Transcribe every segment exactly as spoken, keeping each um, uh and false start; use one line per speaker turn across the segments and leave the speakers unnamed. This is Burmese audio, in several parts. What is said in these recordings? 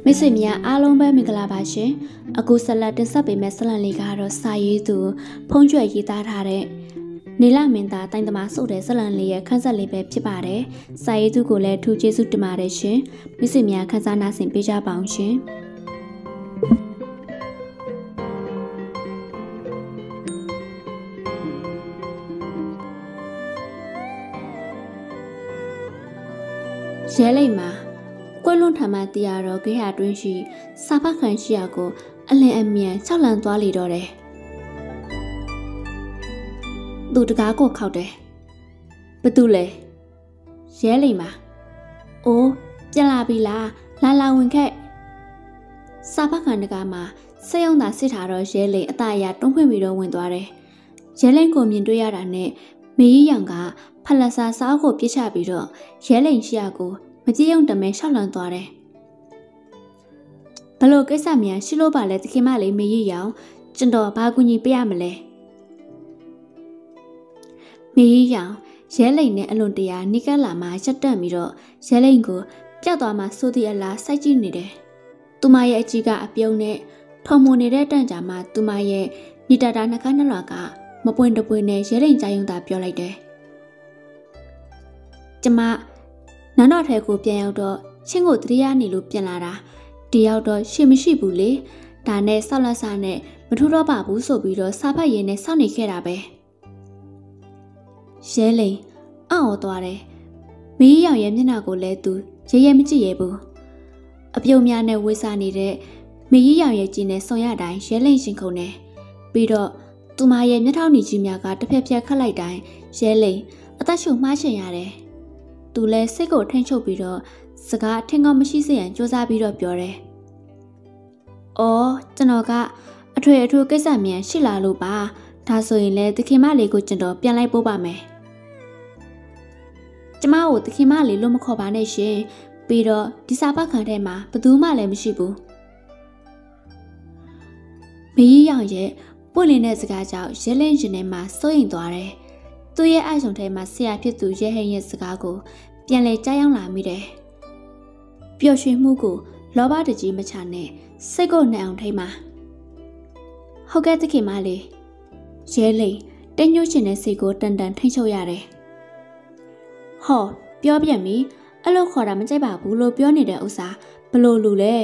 မိတ်ဆွေများအားလုံးပဲမင်္ဂလာပါရှင်အခုဆက်လက်တင်ဆက်ပေးမယ့်ဇာတ်လမ်းလေးကတော့စာရေးသူဖုံးကျွယ်ရေးသားထားတဲ့နေလမင်းသားတိုင်းသမားဆိုတဲ့ဇာတ်လမ်းလေးရဲ့ခန်းဆက်လေးပဲဖြစ်ပါတယ်စာရေးသူကိုလည်းထူးကျေးဇူးတင်ပါတယ်ရှင်မိတ်ဆွေများခန်းစားနာဆင်ပေးကြပါအောင်ရှင်ရဲလိမ့်မှာကွယ်လွန်ထမှတရားတော်ဂေဟာတွင်းရှိစာဖတ်ခံရှိရာကိုအလင်းအမြန်၆လန်သွားလေတော့တယ်။သူတကားကိုခောက်တယ်။ဘသူလဲ။ရဲလိမ့်မှာ။အိုးပြန်လာပြီလား။လာလာဝင်ခဲ့။စာဖတ်ခံတကားမှာစက်ရုံသာစစ်ထားတော့ရဲလိမ့်အသားအရတွန်းဖွင့်ပြီးတော့ဝင်သွားတယ်။ရဲလိမ့်ကိုမြင်တွေ့ရတာနဲ့မေကြီးရောင်ကဖလက်စာစားကိုပြစ်ချပြီးတော့ရဲလိမ့်ရှိရာကိုမကြည့်ရုံတမဲရှောက်လန်းသွားတယ်ဘလို့ကိစ္စများရှိလို့ပါလဲတခင်မလေးမေကြီးရောင်ကျွန်တော်ဘာကူညီပေးရမလဲမေကြီးရောင်ရဲလိန်နဲ့အလွန်တရာနိကက်လာမှရက်တက်ပြီးတော့ရဲလိန်ကိုပြတ်သွားမှစိုးသည့်အလားစိုက်ကြည့်နေတယ်သူမရဲ့အကြီးကအပြုံးနဲ့ထုံမုံနေတဲ့တန့်ကြာမှသူမရဲ့ညတတာနှကားနှလွာကမပွင့်တပွင့်နဲ့ရဲလိန်ကြာယုံသာပြောလိုက်တယ်ကျမနန်းတော်ထဲကိုပြန်ရောက်တော့ချင်းကိုတတိယနေလို့ပြန်လာတာတယောက်တော့ရှေ့မရှိဘူးလေဒါနဲ့ဆောက်လက်စားနဲ့မထူတော့ပါဘူးဆိုပြီးတော့စားဖတ်ရင်းနဲ့စောင့်နေခဲ့တာပဲရဲလိန်အောင့်သွားတယ်မီးရောင်ရဲ့မျက်နှာကိုလည်းသူရဲရဲမကြည့်ရဘူးအပြုံများနဲ့ဝေးစားနေတဲ့မီးရောင်ရဲ့ကြီးနဲ့ဆုံရတိုင်းရဲလိန်ရှင်ခုန်တယ်ပြီးတော့သူမရဲ့မျက်ထောင်ညီကြီးများကတစ်ဖက်ဖက်ခတ်လိုက်တိုင်းရဲလိန်အသက်ရှူမှားချင်ရတယ်သူလည်းစိတ်ကိုထိန်ချုပ်ပြီးတော့စကားထင်ကောင်းမရှိစေရန်ကြိုးစားပြီးတော့ပြောတယ်။အော်ကျွန်တော်ကအထွေအထူးကိစ္စမြန်ရှိလာလို့ပါဒါဆိုရင်လည်းသခင်မလေးကိုကျွန်တော်ပြန်လိုက်ပို့ပါမယ်။ကျမကိုသခင်မလေးလို့မခေါ်ပါနဲ့ရှင်ပြီးတော့ဒီစာပတ်ခံထဲမှာဘယ်သူမှလည်းမရှိဘူး။မကြီးရောင်ရဲ့ပွင့်လင်းတဲ့စကားကြောင့်ရဲလင်းရင်ထဲမှာစိုးရိမ်သွားတယ်။သူ့ရဲ့အိုက်ဆောင်ထဲမှာဆရာဖြစ်သူရဲဟင်းရဲ့စကားကိုပြန်လဲကြားရောက်လာမိတယ်ပျော်ရွှင်မှုကိုလောဘတကြီးမချနဲ့စိတ်ကိုနှံအောင်ထိမှာဟုတ်ကဲ့တခင်မလေးရဲလိန်တင်းညှို့ရှင်တဲ့စိတ်ကိုတန်တန်ထိန်ချုပ်ရတယ်ဟောပြောပြန်ပြီအဲ့လိုခေါ်တာမကြိုက်ပါဘူးလို့ပြောနေတဲ့ဥစ္စာဘလို့လူလဲ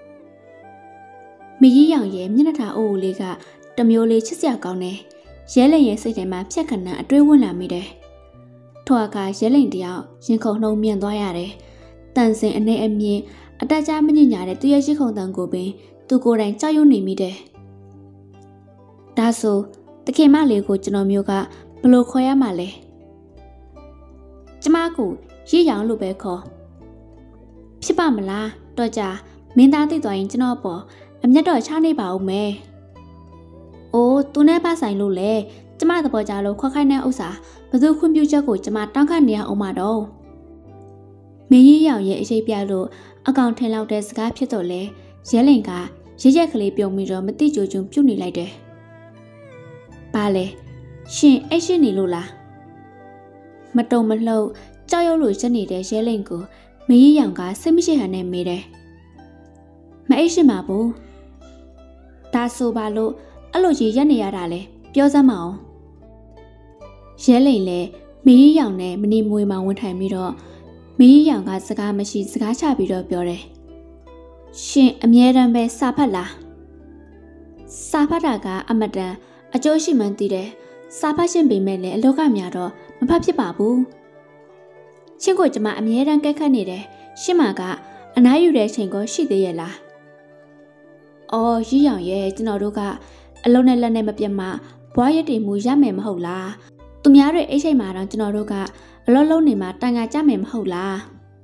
မကြီးရောင်ရဲ့မျက်နှာထားအိုးလေးကတမျိုးလေးချစ်စရာကောင်းတယ်ရဲလိန်ရဲ့စိတ်ထဲမှာဖြက်ခဏအတွေးဝင်လာမိတယ်ထိုအခါရဲလိန်တယောက်ရင်ခုန်နှုံမြင်သွားရတယ်တန်စင်အနေအမြင့်အတက်ကြမညင်ညာတဲ့သူရဲ့ရှိခုံတန်ကိုပင်သူကိုယ်တိုင်ကြောက်ရွံ့နေမိတယ်။ဒါဆိုတခင်မလေးကိုကျွန်တော်မျိုးကဘလို့ခေါ်ရမှာလဲ။ကျမကိုရည်ရောင်လို့ပဲခေါ်။ဖြစ်ပါမလားတော့ကြမင်းသားသိသွားရင်ကျွန်တော်ပေါ်အမျက်တော်ချနေပါဦးမယ်။အိုးသူနဲ့ပါဆိုင်လို့လေကျမသဘောကြလို့ခွက်ခိုင်းတဲ့ဥစ္စာဘသူခွင့်ပြုချက်ကိုကျမတောင်းခံနေရအောင်မတော့။မင်းကြီးရောင်ရဲ့အရေးပြလို့အကောင်ထင်လောက်တဲ့စကားဖြစ်တော့လေရဲလိန်ကရရက်ကလေးပြုံပြီးတော့မတိကြိုကျုံပြုတ်နေလိုက်တယ်။ဘာလဲရှင်အဲ့ရှင်နေလို့လားမတုံမလှုပ်ကြောက်ရွံ့လို့ရက်နေတဲ့ရဲလိန်ကိုမင်းကြီးရောင်ကစိတ်မရှိဟန်နဲ့မေးတယ်။မအဲ့ရှင်ပါဘူး။ဒါဆိုပါလို့အဲ့လိုကြီးရက်နေရတာလေပြောစမ်းမအောင်။ရဲလိန်လည်းမင်းကြီးရောင်နဲ့မနေမွေမှဝန်ထိုင်ပြီးတော့မင်းရောင်ကစကားမရှိစကားချပြီးတော့ပြောတယ်ရှင်အမြဲတမ်းပဲစာဖတ်လားစာဖတ်တာကအမတန်အကျိုးရှိမှန်းသိတယ်စာဖတ်ရှင်ပေမဲ့လည်းအလောကများတော့မဖတ်ဖြစ်ပါဘူးရှင်ကိုကျမအမြဲတမ်းကဲခတ်နေတယ်ရှင်မကအနားယူတဲ့ချိန်ကိုရှိသေးရဲ့လားအော်ရီးရောင်ရဲ့ကျွန်တော်တို့ကအလုံးနဲ့လက်နဲ့မပြတ်မှဘွားရည်တည်မှုရမယ်မဟုတ်လားသူများတွေအိတ်ချိန်မှာတော့ကျွန်တော်တို့ကအလောလုံးနေမှာတန်ခါကြမယ်မဟုတ်လား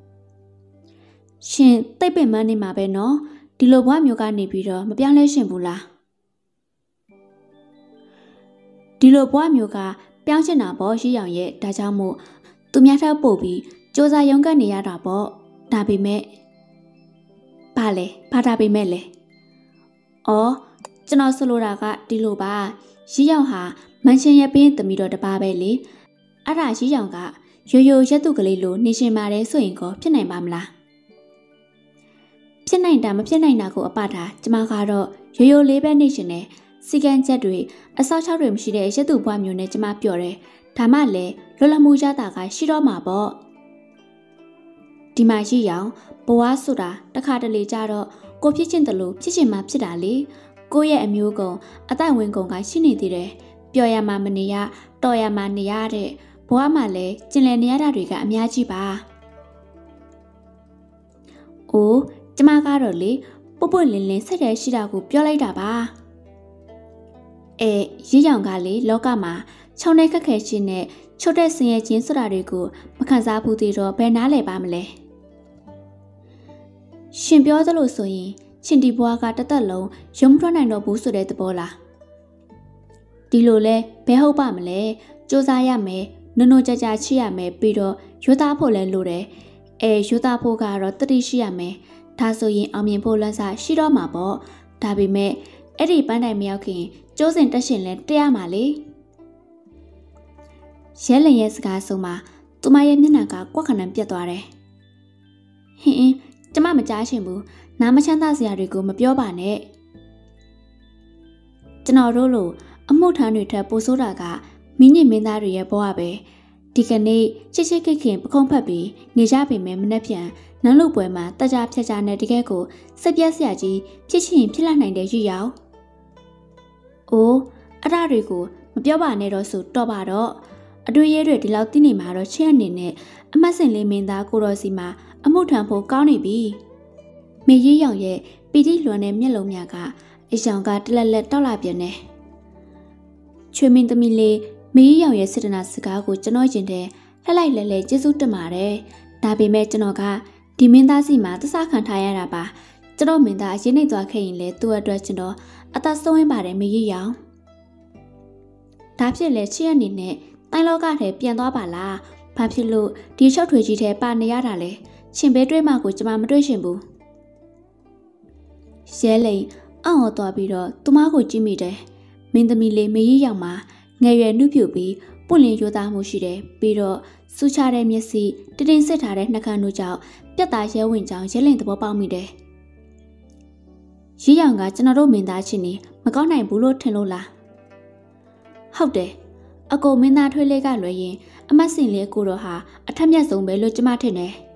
ရှင်တိတ်ပင်မနေမှာပဲနော်ဒီလိုဘွားမျိုးကနေပြီးတော့မပြောင်းလဲရှင်ဘူးလားဒီလိုဘွားမျိုးကပြောင်းချင်တာပေါ့ရှိရောင်ရဲ့ဒါကြောင့်မို့သူများထပ်ပို့ပြီးစ조사ရုံးကနေရတာပေါ့ဒါပေမဲ့ဘာလဲဘာဒါပေမဲ့လဲအော်ကျွန်တော်ဆိုလိုတာကဒီလိုပါရှိရောင်ဟာမန်ရှင်ရဲ့ပင်းသမီးတော်တပါပဲလေအဲ့ဒါရှိရောင်ကရိုးရိုးရက်သူကလေးလိုနေရှင်ပါတယ်ဆိုရင်ကောဖြစ်နိုင်ပါမလားဖြစ်နိုင်တာမဖြစ်နိုင်တာကိုအပတာကျမကတော့ရိုးရိုးလေးပဲနေရှင်နဲ့စီကံချက်တွေအစောချောက်တွေမရှိတဲ့ရတုဘွားမျိုးနဲ့ကျမပြောတယ်ဒါမှလည်းလွတ်လပ်မှုရတာကရှိတော့မှာပေါ့ဒီမှာရှိရောင်ဘဝဆိုတာတခါတလေကြတော့ကိုဖြစ်ချင်းတလို့ဖြစ်ချင်းမှဖြစ်တာလေကိုရဲ့အမျိုးကုံအတိုင်ဝင်ကုံကရှိနေသေးတယ်ပျော်ရမှာမနေရတော်ရမှာနေရတဲ့ဘဝမှာလည်းကျင်လည်နေရတာတွေကအများကြီးပါ။အိုးကျမကတော့လေပုတ်ပွလင်းလင်းဆက်တဲ့ရှိတာကိုပြောလိုက်တာပါ။အဲရည်ရောင်ကလေလောကမှာခြုံတဲ့ခက်ခဲခြင်းနဲ့ချုပ်တဲ့ဆင်းရဲခြင်းဆိုတာတွေကိုမခံစားဘူးသေးတော့ဘယ်နားလဲပါမလဲ။ရှင်ပြောသလိုဆိုရင်ချင်းဒီဘွားကတသက်လုံးရုံမထွက်နိုင်တော့ဘူးဆိုတဲ့သဘောလား။ဒီလိုလဲဘယ်ဟုတ်ပါမလဲ။စူးစမ်းရမယ်နုံနုံကြကြချိရမယ်ပြီးတော့ရွတ်သားဖို့လဲလိုတယ်။အဲရွတ်သားဖို့ကတော့တတိရှိရမယ်။ဒါဆိုရင်အောင်မြင်ဖို့လမ်းစာရှိတော့မှာပေါ့။ဒါပေမဲ့အဲ့ဒီပန်းတိုင်မရောက်ခင်ကျိုးစင်တက်ရှင်လဲတက်ရမှာလေ။ရဲလင်ရဲ့စကားဆုံးမှာသူမရဲ့မျက်နှာကကွက်ခဏပြတ်သွားတယ်။ဟင်းအင်းကျမမကြားချင်ဘူး။နားမချမ်းသာစရာတွေကိုမပြောပါနဲ့။ကျွန်တော်တို့လိုအမှုထမ်းတွေထက်ပိုဆိုးတာကမင်းညင်မင်းသားတွေရဲ့ဘဝပဲဒီကနေ့ချစ်ချစ်ခင်ခင်ပခုံးဖက်ပြီးနေကြပေမဲ့မနှက်ပြန်နန်းလူပွဲမှာတကြဖြတ်ကြတဲ့တကယ်ကိုစိတ်ပြက်စရာကြီးဖြစ်ချင်ဖြစ်လာနိုင်တဲ့ရည်ရောင်။အိုးအဲ့ဒါတွေကိုမပြောပါနဲ့တော့ဆိုတော့ပါတော့အတွေ့အကြုံတွေဒီလောက်သိနေမှာတော့ချင်းအနေနဲ့အမတ်စင်လေးမင်းသားကိုတော်စီမှာအမှုထမ်းဖို့ကောင်းနေပြီ။မေကြီးရောင်ရဲ့ပီတိလွန်တဲ့မျက်လုံးများကအယောင်ကတလက်လက်တောက်လာပြန်တယ်။ချွေမင်းသမီးလေးမီးရောင်ရဲ့စေတနာစကားကိုကျွန်တော်ရင်ထဲလှလိုက်လဲလဲကျေးဇူးတင်ပါတယ်။ဒါပေမဲ့ကျွန်တော်ကဒီမင်းသားစီမှာသစ္စာခံထားရတာပါ။ကျွန်တော်မင်းသားအရင်နှိပ်သွားခဲ့ရင်လေသူ့အတွက်ကျွန်တော်အသက်ဆုံးဝင်ပါတယ်မီးရောင်။ဒါဖြစ်လေချစ်ရအနေနဲ့တိုင်းလောကထဲပြန်သွားပါလား။ဘာဖြစ်လို့ဒီရှော့ထွေကြီးထဲပါနေရတာလဲ။ရှင်ပဲတွေ့မှကိုကျွန်မမတွေ့ရှင်ဘူး။ရဲလိန်အောင့်အော်သွားပြီးတော့သူမကိုကြည့်မိတယ်။မင်းသမီးလေးမီးရောင်မှာငယ်ရွယ်နှုတ်ပြပြီးပွင့်လင်းရိုးသားမှုရှိတယ်ပြီးတော့စူချတဲ့မျက်စိတတင်စစ်ထားတဲ့နှာခမ်းတို့ကြောင့်ပြတ်သားရဲဝင်ကြောင်ရဲလင်သဘောပေါက်မိတယ်။ရီးရောင်ကကျွန်တော်တို့မင်းသားချင်းနေမကောင်းနိုင်ဘူးလို့ထင်လို့လား။ဟုတ်တယ်အကိုမင်းသားထွေးလေးကလွယ်ရင်အမတ်စင်လေးကိုတော့ဟာအထက်မြတ်ဆုံးပဲလို့ကျမထင်တယ်။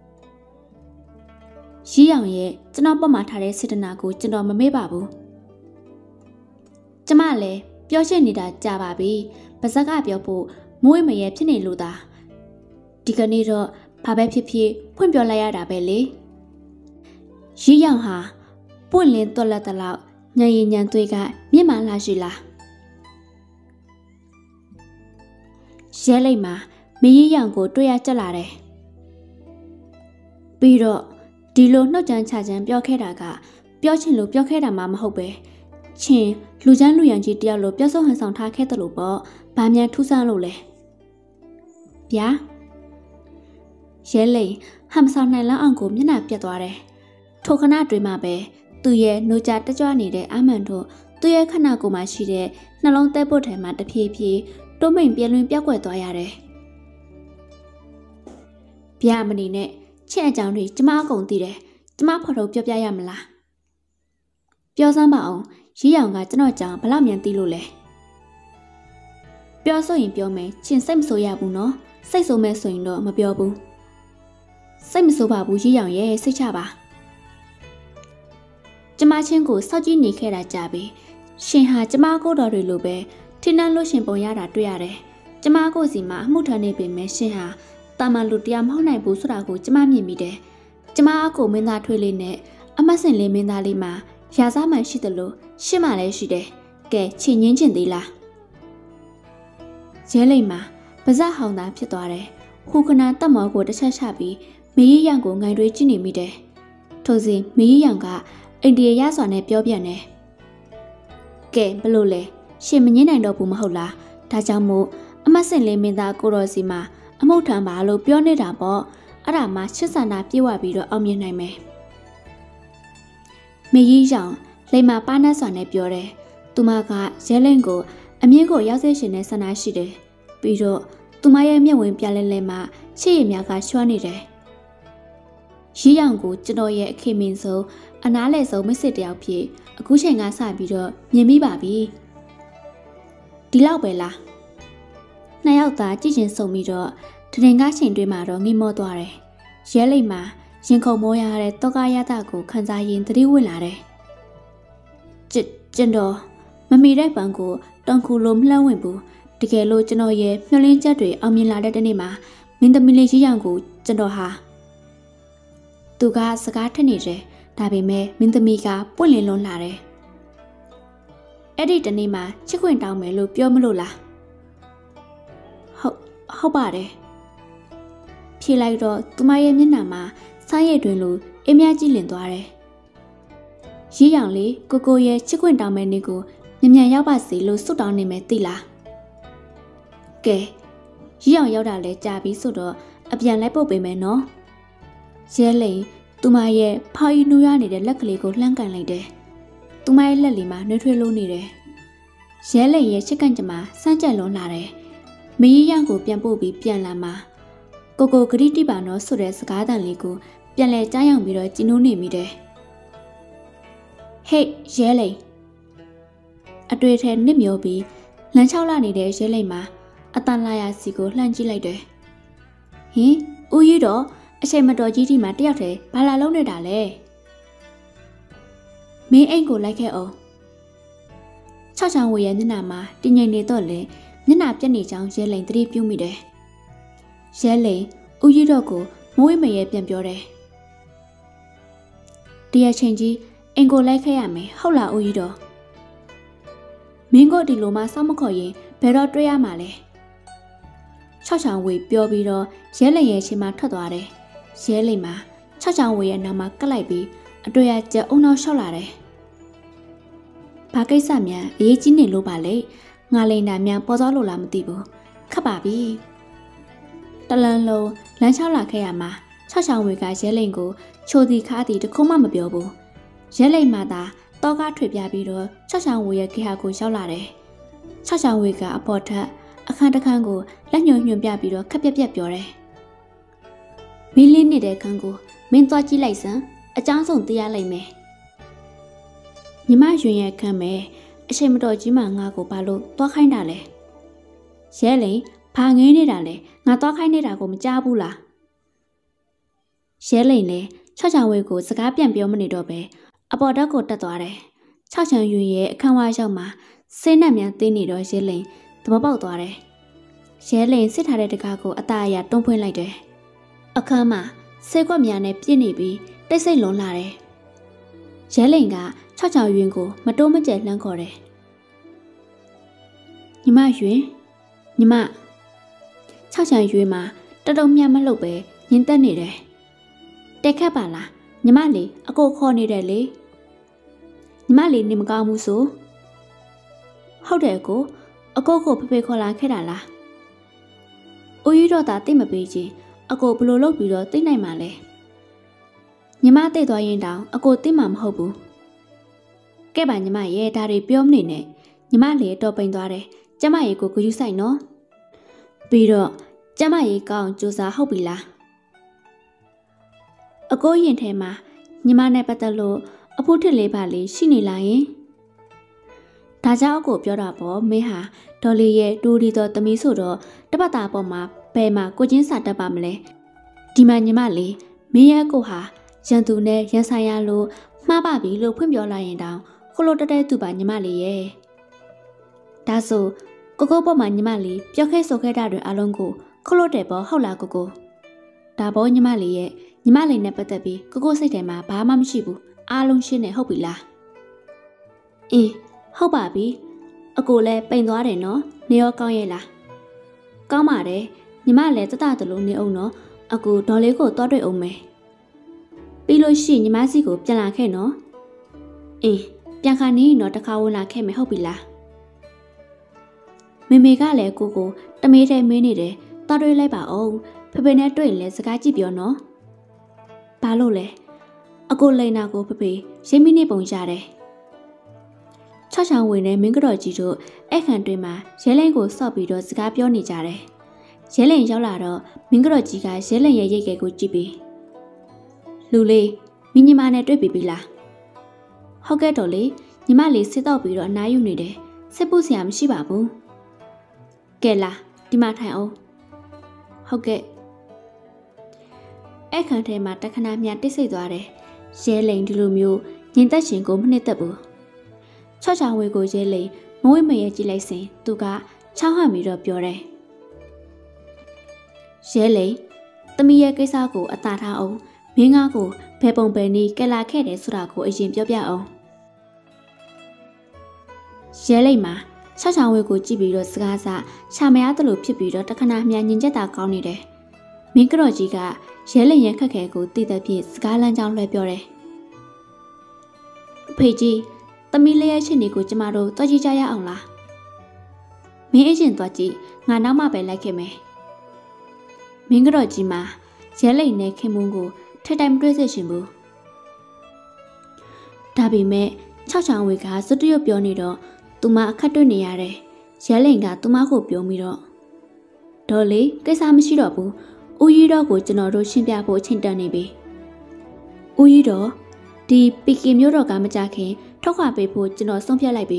ရီးရောင်ရဲ့ကျွန်တော်ပတ်မှာထားတဲ့စေတနာကိုကျွန်တော်မမေ့ပါဘူး။ကျမလည်းပြောချင်နေတာကြာပါပြီပါဇက်ကပြောဖို့မွေးမရဲဖြစ်နေလို့သာဒီကနေ့တော့ဘာပဲဖြစ်ဖြစ်ဖွင့်ပြောလိုက်ရတာပဲလေရီးရောင်ဟာပွင့်လင်းတော်လက်တလောက်ညံရင်ညံသွေးကမြင့်မာလာရှိလားရဲလိုက်မှာမရီးရောင်ကိုတွေ့ရကြလာတယ်ပြီးတော့ဒီလိုနှုတ်ကြမ်းချကြမ်းပြောခဲ့တာကပြောချင်လို့ပြောခဲ့တာမှမဟုတ်ပဲချင်းလူချမ်းလူရန်ကြီးတယောက်လိုပြောဆိုဟန်ဆောင်ထားခဲ့တယ်လို့ပေါ့ဗာမြန်ထူးဆန်းလို့လဲဗျာရဲလိန်ဟမ်ဆောင်နိုင်လောက်အောင်ကိုမျက်နှာပြတ်သွားတယ်ထိုခဏတွင်မှပဲသူ့ရဲ့နှုတ်ကြတက်ကြွနေတဲ့အမှန်တို့သူ့ရဲ့ခဏကိုမှရှိတဲ့နှလုံးသဲပုတ်ထဲမှာတဖြည်းဖြည်းတိုးမိန်ပြင်းလွင်ပြောက်ကွယ်သွားရတယ်ဗျာမနေနဲ့ချစ်အကြောင်းတွေကျမအကုန်သိတယ်ကျမဖော်ထုတ်ပြောပြရမလားပြောစမ်းပါအောင်ရီးရောင်ကကျွန်တော်ကြောင့်ဘလောက်မြန်သိလို့လဲပြောဆိုရင်ပြောမယ်ချင်းစိတ်မဆိုးရဘူးနော်စိတ်ဆိုးမဲ့ဆိုရင်တော့မပြောဘူးစိတ်မဆိုးပါဘူးရီးရောင်ရဲ့စိတ်ချပါကျမချင်းကိုစောက်ကြည့်နေခဲ့တာကြာပြီရှင်ဟာကျမကိုတော်တွေလိုပဲထင်းနှံလို့ရှင်ပုံရတာတွေ့ရတယ်ကျမကိုစီမှာအမှုထမ်းနေပေမဲ့ရှင်ဟာတာမန်လူတရားမဟုတ်နိုင်ဘူးဆိုတာကိုကျမမြင်မိတယ်ကျမအကိုမင်းသားထွေးလေးနဲ့အမတ်စင်လေးမင်းသားလေးမှာရာစားမှန်ရှိတယ်လို့ရှင်းမှလည်းရှိတယ်ကဲချင်ငင်းချင်သေးလားရဲလိမ့်မှာပါဇက်ဟောင်းသားဖြစ်သွားတယ်ဟူခနာတက်မော်ကိုတစ်ချက်ချပြီးမီးရောင်ကိုငိုင်တွေးကြည့်နေမိတယ်ထို့စဉ်မီးရောင်ကအိန္ဒိယရစွာနဲ့ပြောပြန်တယ်ကဲဘလို့လဲရှင်မငင်းနိုင်တော့ဘူးမဟုတ်လားဒါကြောင့်မို့အမတ်စင်လေးမင်းသားကိုတော်စီမှာအမှုထမ်းပါလို့ပြောနေတာပေါ့အဲ့ဒါမှချစ်စန္ဒပြေဝပြီးတော့အောင်မြင်နိုင်မယ်မီးရောင်လိမ္မာပါနတ်စွာနဲ့ပြောတယ်သူမကရဲလင်းကိုအမြင့်ကိုရောက်စေရှင်တဲ့ဆန္ဒရှိတယ်ပြီးတော့သူမရဲ့မျက်ဝင်ပြလဲလဲမှချစ်ရည်များကရွှမ်းနေတယ် She young go to know ye came in so, and I let so miss it out pie, a cushion as I be the Yemi Baby. Dilau Bella. Nay out that teaching so me draw, to the gashing dream out on more dware. Shelly ma, Shinko Moya, Togaya Tago, Kanzai three willare. Jendo, Mammy Repango, Donku Lum Lawimbu, the Gelo Genoye, Nolin Jadri, Amila Denima, Minda Milici Yangu, Jendoha. Tuga Sagatanije, Tabime, Mintamiga, Pulilon Lare. Edit Anima, Chicken down me loop your melula. How how about it? Pilaido, Tumaya Minama, Saye Dwilu, Emiaji Linduare. She youngly, Gogo ye, Chicken down me nigo, Nimia Yabasi, lo so down in Metila. Gay. Young Yoda le Jabi Sodo, a pian lepo be no. Jelly, to my ye, Pau Nuyani de luckily go lankan like de. To my Lelima, neutral nide. Jelly ye chicken jama, Sanja lonare. Me yango piambo be pian lama. Gogo gritty bano so res garden ligo, pian le giant mirror jinuni mide. Hey, Jelly. A dread head nimiobi, Lanchaula nide Jelly ma, a tan laya sigo lanchi like de. He, Uyido. A shame at Doggy Matiate, Palalone Dale. Me ain't go like her. Chachan we and Nama, Dinny Dole, Nina Jenny Chang, Shelling three pumide. Shelly, Uyidogo, Moe may piampiore. Dear Changy, ain't go like her, me, hola Uyido. Mingo di Loma Samakoye, pero Drea Male. Chachan we, Biobido, Shelling ye Shima Tadware. Shelly ma, Chachan we and Nama Calabi, a doya ja uno solare. Pake Samia, Yejini Lubale, Nalena Mian Pozolo Lamtibo, Kababi. Talanlo, Lanchala Kayama, Chachan we got Shelingo, Chodi Kadi to Komama Biobo. Shelley Mada, Doga Tripiabido, Chachan we a Kihago Solare. Chachan we got a porter, a Kandakango, Lanyo Yumbiabido, Capiapiore. Million needed Kango, Mintochi Lyson, a chance on the Alame. Yimajun Kame, a shame doji mangago palo, Tokindale. Shelly, Pangini Dale, not Tokindagum Jabula. Shelly, Chachan we go, Sagapian Biomani dobe, a bodago tatuare. Chachan Yuye, Kanwajama, Senamia Tini do Shelly, the Mabotore. Shelly sit at the Gago, Ataya, don't point like that. A kama, Seguamiane Pinibi, they say lonare. Jellinga, Chacha Yungo, Madoma Jet Lancore. Nima Yue, Nima Chacha Yuma, Tadomia Malobe, Nintanide. Decabala, Nimali, a go corny deli. Nimali Nimgamuso. How dare go? A go go pepecola kedala. Uyido that timabeji. A go below low below think I male. Yamate doing down, a go timam hobu. Keban yama ye dari piom nine. Yamale doping dore, Jamai go could you say no? Biro, Jamai gown Josa hobila. A go yin tema, Yamane patalo, a putile bali, shini lying. Taja go piorapo, meha, dolly ye, do the misodo, the batapoma. Pema Gojin Sata Bamle Dimanyamali, Mia Goha, Jantune, Yansayalo, Mababi, low pum your lying down, follow the day to Banyamali, ye. Daso, Gogo Manimali, Pioke Sokeda Alongo, Colo debo, Hola Gogo. Dabo Yamali, ye, Yamali Nepatabi, Gogo Setema, Bamam Shibu, Alon Shine Hobila. Eh, Hobabi, a gole, Painore no, Neo Coyela. Gamare. Nimale to that alone the owner, a good dolego dore ome. Below she Nimasigo, Pianake no? Eh, Piancani not a cowla came hobila. Mimigale gogo, the made a minute, Dore leba o, Pepenet doinless a gajibio no? Palole, a good lena go pepe, Shemini bonjare. Chachan winne Mingro, Ekan dreamer, Shelengo sobido, Scapio nijare. Shelling Yolado, Mingrojiga, Shelling Yege Gujibi. လူလေးမိညီမနဲ့တွေ့ပြီပြီလားဟုတ်ကဲ့တော်လေးညီမလေးစစ်တော့ပြီးတော့အနားယူနေတယ်စစ်ဖို့ဆရာမရှိပါဘူးကဲလားဒီမှာထိုင်အောင်ဟုတ်ကဲ့အဲ့ခန်းထဲမှာတခဏမြတိတ်ဆိတ်သွားတယ်ရဲလိန်ဒီလိုမျိုးညင်သက်ရှင်ကိုမနှစ်သက်ဘူးချော့ချောင်ဝေကိုရဲလိန်မဝိမရဲကြည့်လိုက်စဉ်သူကချောင်းဟန်ပြီးတော့ပြောတယ်ရဲလိန်သမီးရဲ့ကိစ္စကိုအသာထားအောင်မင်းငါ့ကိုဘယ်ပုံပဲနည်းကလာခဲ့တယ်ဆိုတာကိုအရင်ပြောပြအောင်ရဲလိန်မှာချော့ချောင်ဝေကိုကြည့်ပြီးတော့စကားစရှာမရသလိုဖြစ်ပြီးတော့တခဏမြညင်ချက်တာကောင်းနေတယ်မင်းကတော့ကြီးကရဲလိန်ရဲ့ခက်ခဲကိုတည်တဲ့ဖြင့်စကားလမ်းကြောင်းလွှဲပြောတယ်ဖေကြီးသမီးလေးရဲ့ရှင်တွေကိုကျမတို့တွားကြည့်ကြရအောင်လားမင်းအရင်တွားကြည့်ငါနောက်မှပဲလိုက်ခဲ့မယ်မင်းကတော့ကြီးမှာရဲလိန်နဲ့ခင်မုန်းကိုထက်တိုင်မတွေ့စေချင်ဘူးဒါပေမဲ့ချောက်ချောင်ဝေကစွတ်တရွတ်ပြောနေတော့သူမအခက်တွေ့နေရတယ်ရဲလိန်ကသူမကိုပြောပြီးတော့ဒေါ်လေးကိစ္စမရှိတော့ဘူးဦးရီတော့ကိုကျွန်တော်တို့ရှင်းပြဖို့အချိန်တန်နေပြီဦးရီတော့ဒီပီကီမျိုးတော်ကမကြခင်ထုတ်ခွာပေးဖို့ကျွန်တော်ဆုံးဖြတ်လိုက်ပြီ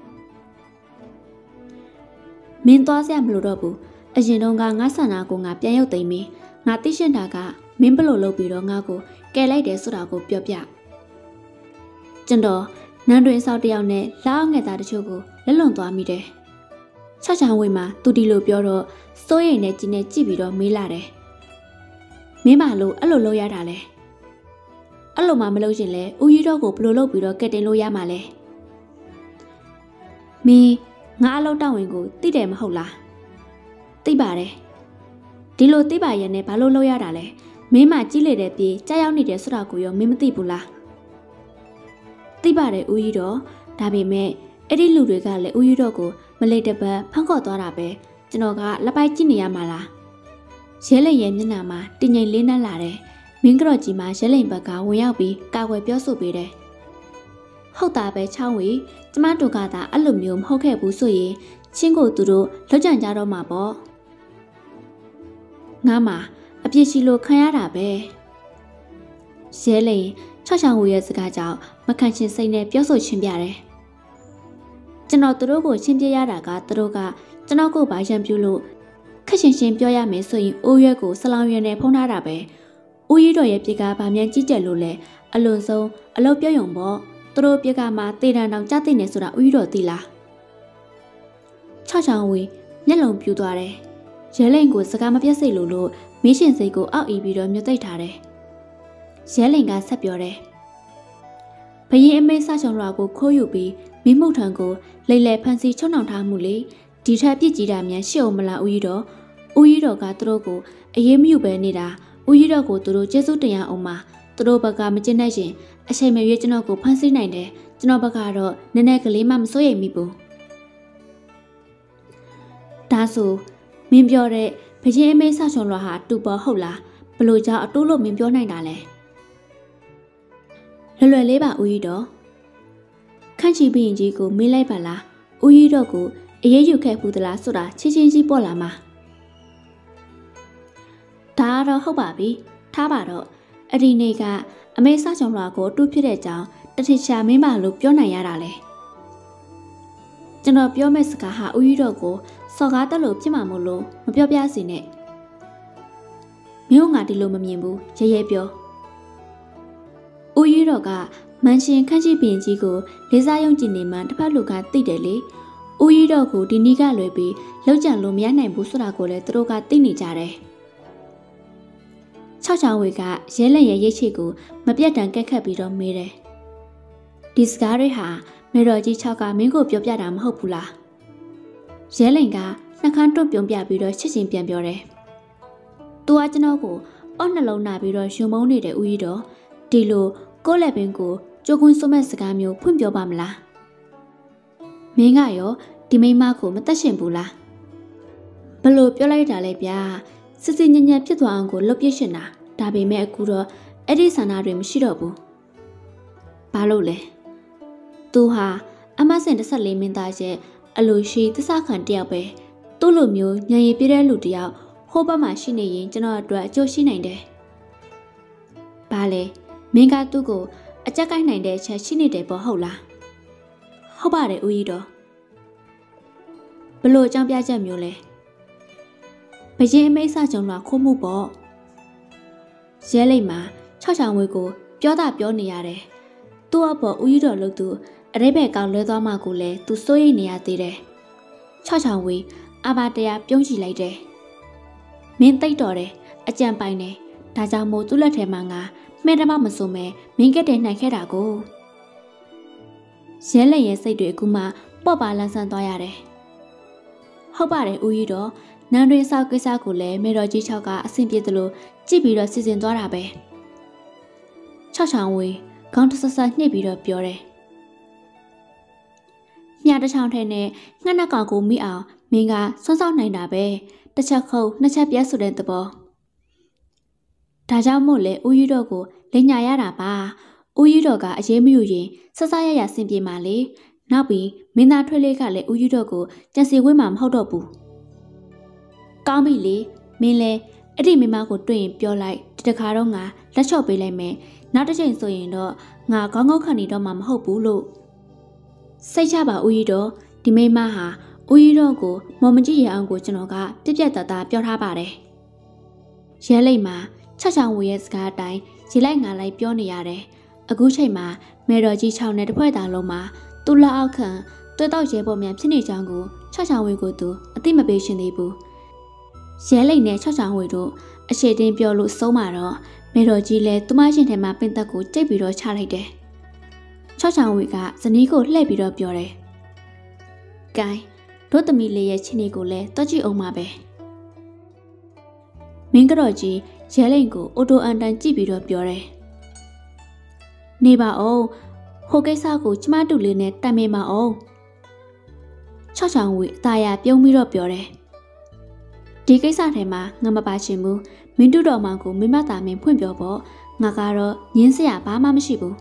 မင်းသွားစရာမလိုတော့ဘူးအရင်တုန်းကငါဆန္ဒကိုငါပြန်ရုပ်သိမ်းပြီးငါသိရှင်းတာကမင်းဘလို့လုပ်ပြီးတော့ငါကိုကယ်လိုက်တယ်ဆိုတာကိုပြောပြကျွန်တော်နန်းတွင်ဆောက်တယောက်နဲ့လက်အောက်ငယ်သားတချို့ကိုလက်လွန်သွားမိတယ်ချောက်ချောင်ဝေမှာသူဒီလိုပြောတော့စိုးရိမ်နေကြီးနဲ့ကြည့်ပြီးတော့မေးလာတယ်မင်းမလို့အဲ့လိုလုပ်ရတာလဲအဲ့လိုမှမလုပ်ရင်လဲဦးရီတော့ကိုဘလို့လုပ်ပြီးတော့ကက်တင်လို့ရမှာလဲမင်းငါအလုပ်တောင်းဝင်ကိုသိတယ်မဟုတ်လားသိပါတယ်ဒီလိုသိပါရဲ့နဲ့ဘာလို့လုပ်ရတာလဲမင်းမကြီးလေတဲ့ပြေးကြားရောက်နေတယ်ဆိုတာကိုရောမင်းမသိဘူးလားသိပါတယ်ဦးရီတော့ဒါပေမဲ့အဲ့ဒီလူတွေကလည်းဦးရီတော့ကိုမလိတ်တပတ်ဖန်ခေါ်သွားတာပဲကျွန်တော်ကလက်ပိုက်ကြည့်နေရမှာလားရဲလိန်ရဲ့မျက်နှာမှာတင်ငိမ်လေးနှက်လာတယ်မင်းကတော့ကြီးမှာရဲလိန်ဘက်ကဝင်ရောက်ပြီးကာကွယ်ပြောဆိုပေးတယ်ဟုတ်တာပဲချောင်းဝေကျမတို့ကသာအဲ့လိုမျိုးမဟုတ်ခဲ့ဘူးဆိုရင်ချင်းကိုသူတို့လောက်ကြံကြတော့မှာပေါ့ငါမှအပြစ်ရှိလို့ခံရတာပဲရဲလိန်ချော့ချောင်ဝေရဲ့စကားကြောင့်မခံချင်စိတ်နဲ့ပြောဆိုချင်းပြတယ်ကျွန်တော်သူတို့ကိုချင်းပြရတာကသူတို့ကကျွန်တော်ကိုဘာရံပြလို့ခက်ရှင်ရှင်ပြောရမယ်ဆိုရင်အိုးရွက်ကိုဆလောင်ရွက်နဲ့ဖုံးထားတာပဲဦးရီတော်ရဲ့ပြစ်ကဗာမြန်ကြီးကျယ်လို့လဲအလွန်ဆုံးအလုပ်ပြောရုံပေါ့သူတို့ပြစ်ကမှတေတံတောင်ကြားသိနေဆိုတာဦးရီတော်သိလားချော့ချောင်ဝေမျက်လုံးပြူသွားတယ်ရဲလိန်ကိုစကားမပြတ်စိတ်လို့လို့မင်းရှင်စိတ်ကိုအောက်အီပြီးတော့မြွတ်သိပ်ထားတယ်ရဲလိန်ကဆက်ပြောတယ်ဘရင်အမေစချုံလွာကိုခိုးယူပြီးမင်းမှုထံကိုလိမ့်လေဖန်စီချုံနှောင်ထားမှုလေဒီထက်ပြစ်ကြီးတာမြန်ရှေ့အောင်မလားဦးရီတော်ဦးရီတော်ကသူတို့ကိုအေးမယူပဲနေတာဦးရီတော်ကိုသူတို့ကျေးဇူးတင်ရအောင်မှာသူတို့ဘက်ကမကျင့်နိုင်ရင်အချိန်မရွေးကျွန်တော်ကိုဖမ်းဆီးနိုင်တယ်ကျွန်တော်ဘက်ကတော့နည်းနည်းကလေးမှမစိုးရိမ်မိဘူးဒါဆိုမင်းပြောတဲ့ဘရင်အမေစချုံလွာဟာတူပေါ်ဟုတ်လားဘလို့ကြောင့်အတိုးလို့မင်းပြောနိုင်တာလဲလွယ်လွယ်လေးပါဦးရီတော်ခန့်ချီဘရင်ကြီးကိုမေးလိုက်ပါလားဦးရီတော်ကိုအေးရယူခဲ့ဘူးသလားဆိုတာချင်းချင်းကြီးပေါ်လာမှာဒါတော့ဟုတ်ပါပြီထားပါတော့အဲ့ဒီနေ့ကအမေစချုံလွာကိုအတူဖြစ်တဲ့ကြောင်တထချာမင်းမလို့ပြောနိုင်ရတာလေကျွန်တော်ပြောမဲ့စကားဟာဦးရီတော်ကိုစော်ကားတက်လို့ဖြစ်မှာမို့လို့မပြောပြစီနဲ့မျိုးငါဒီလိုမမြင်ဘူးရဲရဲပြောဦးရီတော်ကမန်ရှင်ခန့်ချီဘရင်ကြီးကိုလေးစားယုံကြည်နေမှတစ်ဖက်လူကသိတယ်လေဦးရီတော်ကိုဒီနေ့ကလွယ်ပြီးလောက်ကြံလို့မရနိုင်ဘူးဆိုတာကိုလည်းသူတို့ကသိနေကြတယ်ချောက်ချောင်ဝေကရဲလက်ရဲ့ရိတ်ချိကိုမပြတ်တမ်းကက်ခတ်ပြီးတော့မေးတယ်ဒီစကားတွေဟာမေတော်ကြီး၆ကမင်းကိုပြောပြတာမဟုတ်ဘူးလားရဲလိန်ကနှခမ်းတွန့်ပြုံပြပြီးတော့ချစ်ချင်းပြန်ပြောတယ်သူကကျွန်တော်ကိုအော့နှလုံးနာပြီးတော့ရှင်မုန်းနေတဲ့ဦးကြီးတော်ဒီလိုကိုယ့်လက်ပင်ကိုကြိုးကွင်းစွမဲ့စကားမျိုးဖွင့်ပြောပါမလားမင်းကရောဒီမိန်းမကိုမသက်ရှင်ဘူးလားဘလို့ပြောလိုက်တာလဲဗျာစစ်စစ်ညံ့ညံ့ဖြစ်သွားအောင်ကိုလှုပ်ပြရှင်တာဒါပေမဲ့အခုတော့အဲ့ဒီဆန္ဒတွေမရှိတော့ဘူးဘာလို့လဲသူဟာအမဆင်တစ်ဆက်လေးမင်းသားရဲ့အလိုရှိသစ္စာခံတယောက်ပဲသူ့လိုမျိုးညံရည်ပြတဲ့လူတယောက်ဟိုဘက်မှာရှိနေရင်ကျွန်တော်အတွက်အကျိုးရှိနိုင်တယ်ဘာလဲမင်းကသူ့ကိုအကြက်ကိုက်နိုင်တဲ့ချက်ရှိနေတယ်ပေါ့ဟုတ်လားဟုတ်ပါတယ်ဦးကြီးတော်ဘလို့အကြောင်းပြချက်မျိုးလဲဘရင်အမိတ်ဆကြုံလာခိုးမှုပေါ့ရဲလိတ်မှာ၆ချောင်ဝေကိုပြောတာပြောနေရတယ်သူ့အပေါ်ဦးကြီးတော်လို့သူအရိပ်ဘက်ကောင်လွဲသွားမှကိုလည်းသူစိုးရိမ်နေရသေးတယ်၆ချောင်ဝေအဘာတရားပြုံးကြည့်လိုက်တယ်မင်းသိတော်တယ်အကြံပိုင်တယ်ဒါကြောင့်မို့သူ့လက်ထဲမှာငါမှဲတမမစုံမဲမင်းကတဲ့နိုင်ခဲ့တာကိုရဲလက်ရဲ့စိတ်တွေအခုမှပေါ့ပါလန်းဆန်းသွားရတယ်ဟုတ်ပါတယ်ဦးကြီးတော်နန်းတွင်ဆောက်ကိစ္စကိုလည်းမေတော်ကြီး၆ကအဆင်ပြေသလိုကြည့်ပြီးတော့စီစဉ်သွားတာပဲ၆ချောင်ဝေခေါင်းတဆဆညှိပြီးတော့ပြောတယ်မြားတစ်ချောင်းထဲနဲ့ငှက်နှက်ကောင်ကိုမိအောင်မင်းကဆွမ်းဆောက်နိုင်တာပဲတစ်ချက်ခုတ်နှစ်ချက်ပြတ်ဆိုတဲ့သဘောဒါကြောင့်မို့လေဦးကြီးတော်ကိုလိညာရတာပါဦးကြီးတော်ကအရေးမယူရင်ဆဆရရဆင်ပြေမှာလေနောက်ပြီးမင်းသားထွေးလေးကလည်းဦးကြီးတော်ကိုကြံစီဝဲမှာမဟုတ်တော့ဘူးကောင်းပြီလေမင်းလဲအဲ့ဒီမိမကိုတွေ့ရင်ပြောလိုက်ဒီတခါတော့ငါလက်လျှော့ပေးလိုက်မယ်နောက်တစ်ချိန်ဆိုရင်တော့ငါခေါင်းငုတ်ခန့်နေတော့မှမဟုတ်ဘူးလို့စိတ်ချပါဦးကြီးတော်ဒီမိမဟာဦးကြီးတော်ကိုမော်မကြည့်ရအောင်ကိုကျွန်တော်ကပြက်ပြက်တသားပြောထားပါတယ်ရဲလိတ်မှာချက်ချောင်ဝေရဲ့စကားအတိုင်းရေလိုက်ငါလိုက်ပြောနေရတယ်အခုချိန်မှာမေတော်ကြီး၆နဲ့တစ်ဖွဲ့သားလုံးမှာသူ့လက်အောက်ခံတွေ့တော့ရဲပေါ်များဖြစ်နေကြောင်းကိုချက်ချောင်ဝေကိုသူအသိမပေးရှင်သေးဘူးရဲလိတ်နဲ့ချက်ချောင်ဝေတို့အရှိတင်းပြောလို့ဆုံးမှာတော့မေတော်ကြီးလည်းသူမရှင်ထဲမှာပင်သက်ကိုတိတ်ပြီးတော့ချလိုက်တယ်ချက်ချောင်ဝေကဇနီးကိုလှည့်ပြီးတော့ပြောတယ်ဂိုင်းတို့သမီးလေးရဲ့ချင်းတွေကိုလည်းတွက်ကြည့်အောင်ပါပဲမင်းကတော့ကြီးရဲလိန်ကိုအိုတိုအန်တန်ကြည့်ပြီးတော့ပြောတယ်နေပါအောင်ဟိုကိစ္စကိုကျမတူလေးနဲ့တိုင်ပင်ပါအောင်၆ချောင်ဝေအသာရပြုံးပြီးတော့ပြောတယ်ဒီကိစ္စထဲမှာငါမပါချင်ဘူးမင်းတို့တော်မောင်ကိုမိမသားမင်းဖွင့်ပြောပေါ့ငါကတော့ညင်းစရာဘာမှမရှိဘူး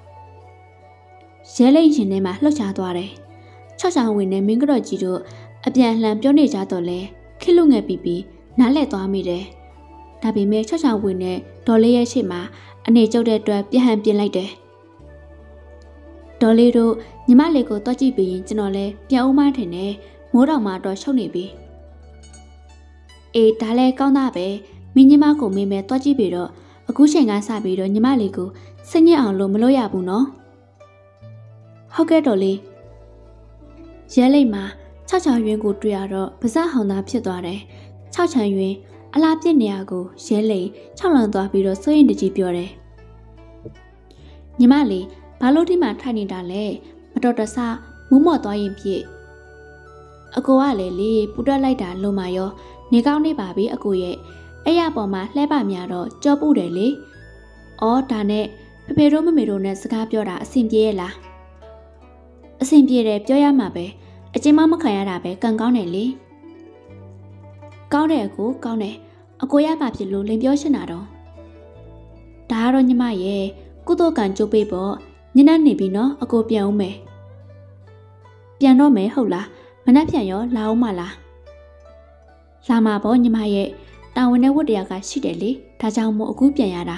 ရဲလိန်ရှင်ထဲမှာလှုပ်ရှားသွားတယ်၆ချောင်ဝေနဲ့မင်းကတော့ကြီးတို့အပြန်လှန်ပြောနေကြတော့လဲခစ်လူငယ်ပြီးပြီးနားလဲသွားမိတယ်ဒါပေမဲ့၆ချောင်ဝေနဲ့ဒေါ်လေးရဲ့ရှေ့မှာအနေကျုပ်တဲ့အတွက်ပြဟန်ပြင်လိုက်တယ်ဒေါ်လေးတို့ညီမလေးကိုတွက်ကြည့်ပြီးရင်ကျွန်တော်လဲပြန်ဦးမထင်တယ်မိုးတော်မှာတော့ရှုပ်နေပြီအေးဒါလဲကောင်းသားပဲမင်းညီမကိုမင်းပဲတွက်ကြည့်ပြီးတော့အခုချိန်ကစပြီးတော့ညီမလေးကိုစိတ်ညစ်အောင်လို့မလုပ်ရဘူးနော်ဟုတ်ကဲ့ဒေါ်လေးရဲလိတ်မှာ၆ချောင်ရွင်ကိုတွေ့ရတော့ပါးစပ်ဟောင်းသားဖြစ်သွားတယ်၆ချောင်ရွင်အလားပြစ်နေရကိုရဲလိန်၆လန်သွားပြီးတော့စိုးရင်တကြီးပြောတယ်ညီမလေးဘာလို့ဒီမှာထိုင်နေတာလဲမတော်တဆမုံမော့သွားရင်ပြည့်အကိုကလေလေပူတွက်လိုက်တာလုံမာရောနေကောင်းနေပါပြီအကိုရဲ့အဲ့ရပေါ်မှာလှဲပါများတော့ကြောပူတယ်လေအော်ဒါနဲ့ဖေဖေတို့မမေတို့နဲ့စကားပြောတာအဆင်ပြေရဲ့လားအဆင်ပြေတယ်ပြောရမှာပဲအချင်းမမခံရတာပဲကံကောင်းတယ်လေကောင်းတယ်အကိုကောင်းတယ်အကိုရပါဖြစ်လို့လင်ပြောရှင်းတာတော့ဒါကတော့ညီမရဲ့ကုသိုလ်ကံကြိုးပေးပေါ့ညနေနေပြီနော်အကိုပြန်ဦးမယ်ပြန်တော့မယ်ဟုတ်လားမနှက်ပြန်ရောလာအောင်မလားလာမှာပေါ့ညီမရဲ့တာဝန်နဲ့ဝတ်တရားကရှိတယ်လေဒါကြောင့်မို့အခုပြန်ရတာ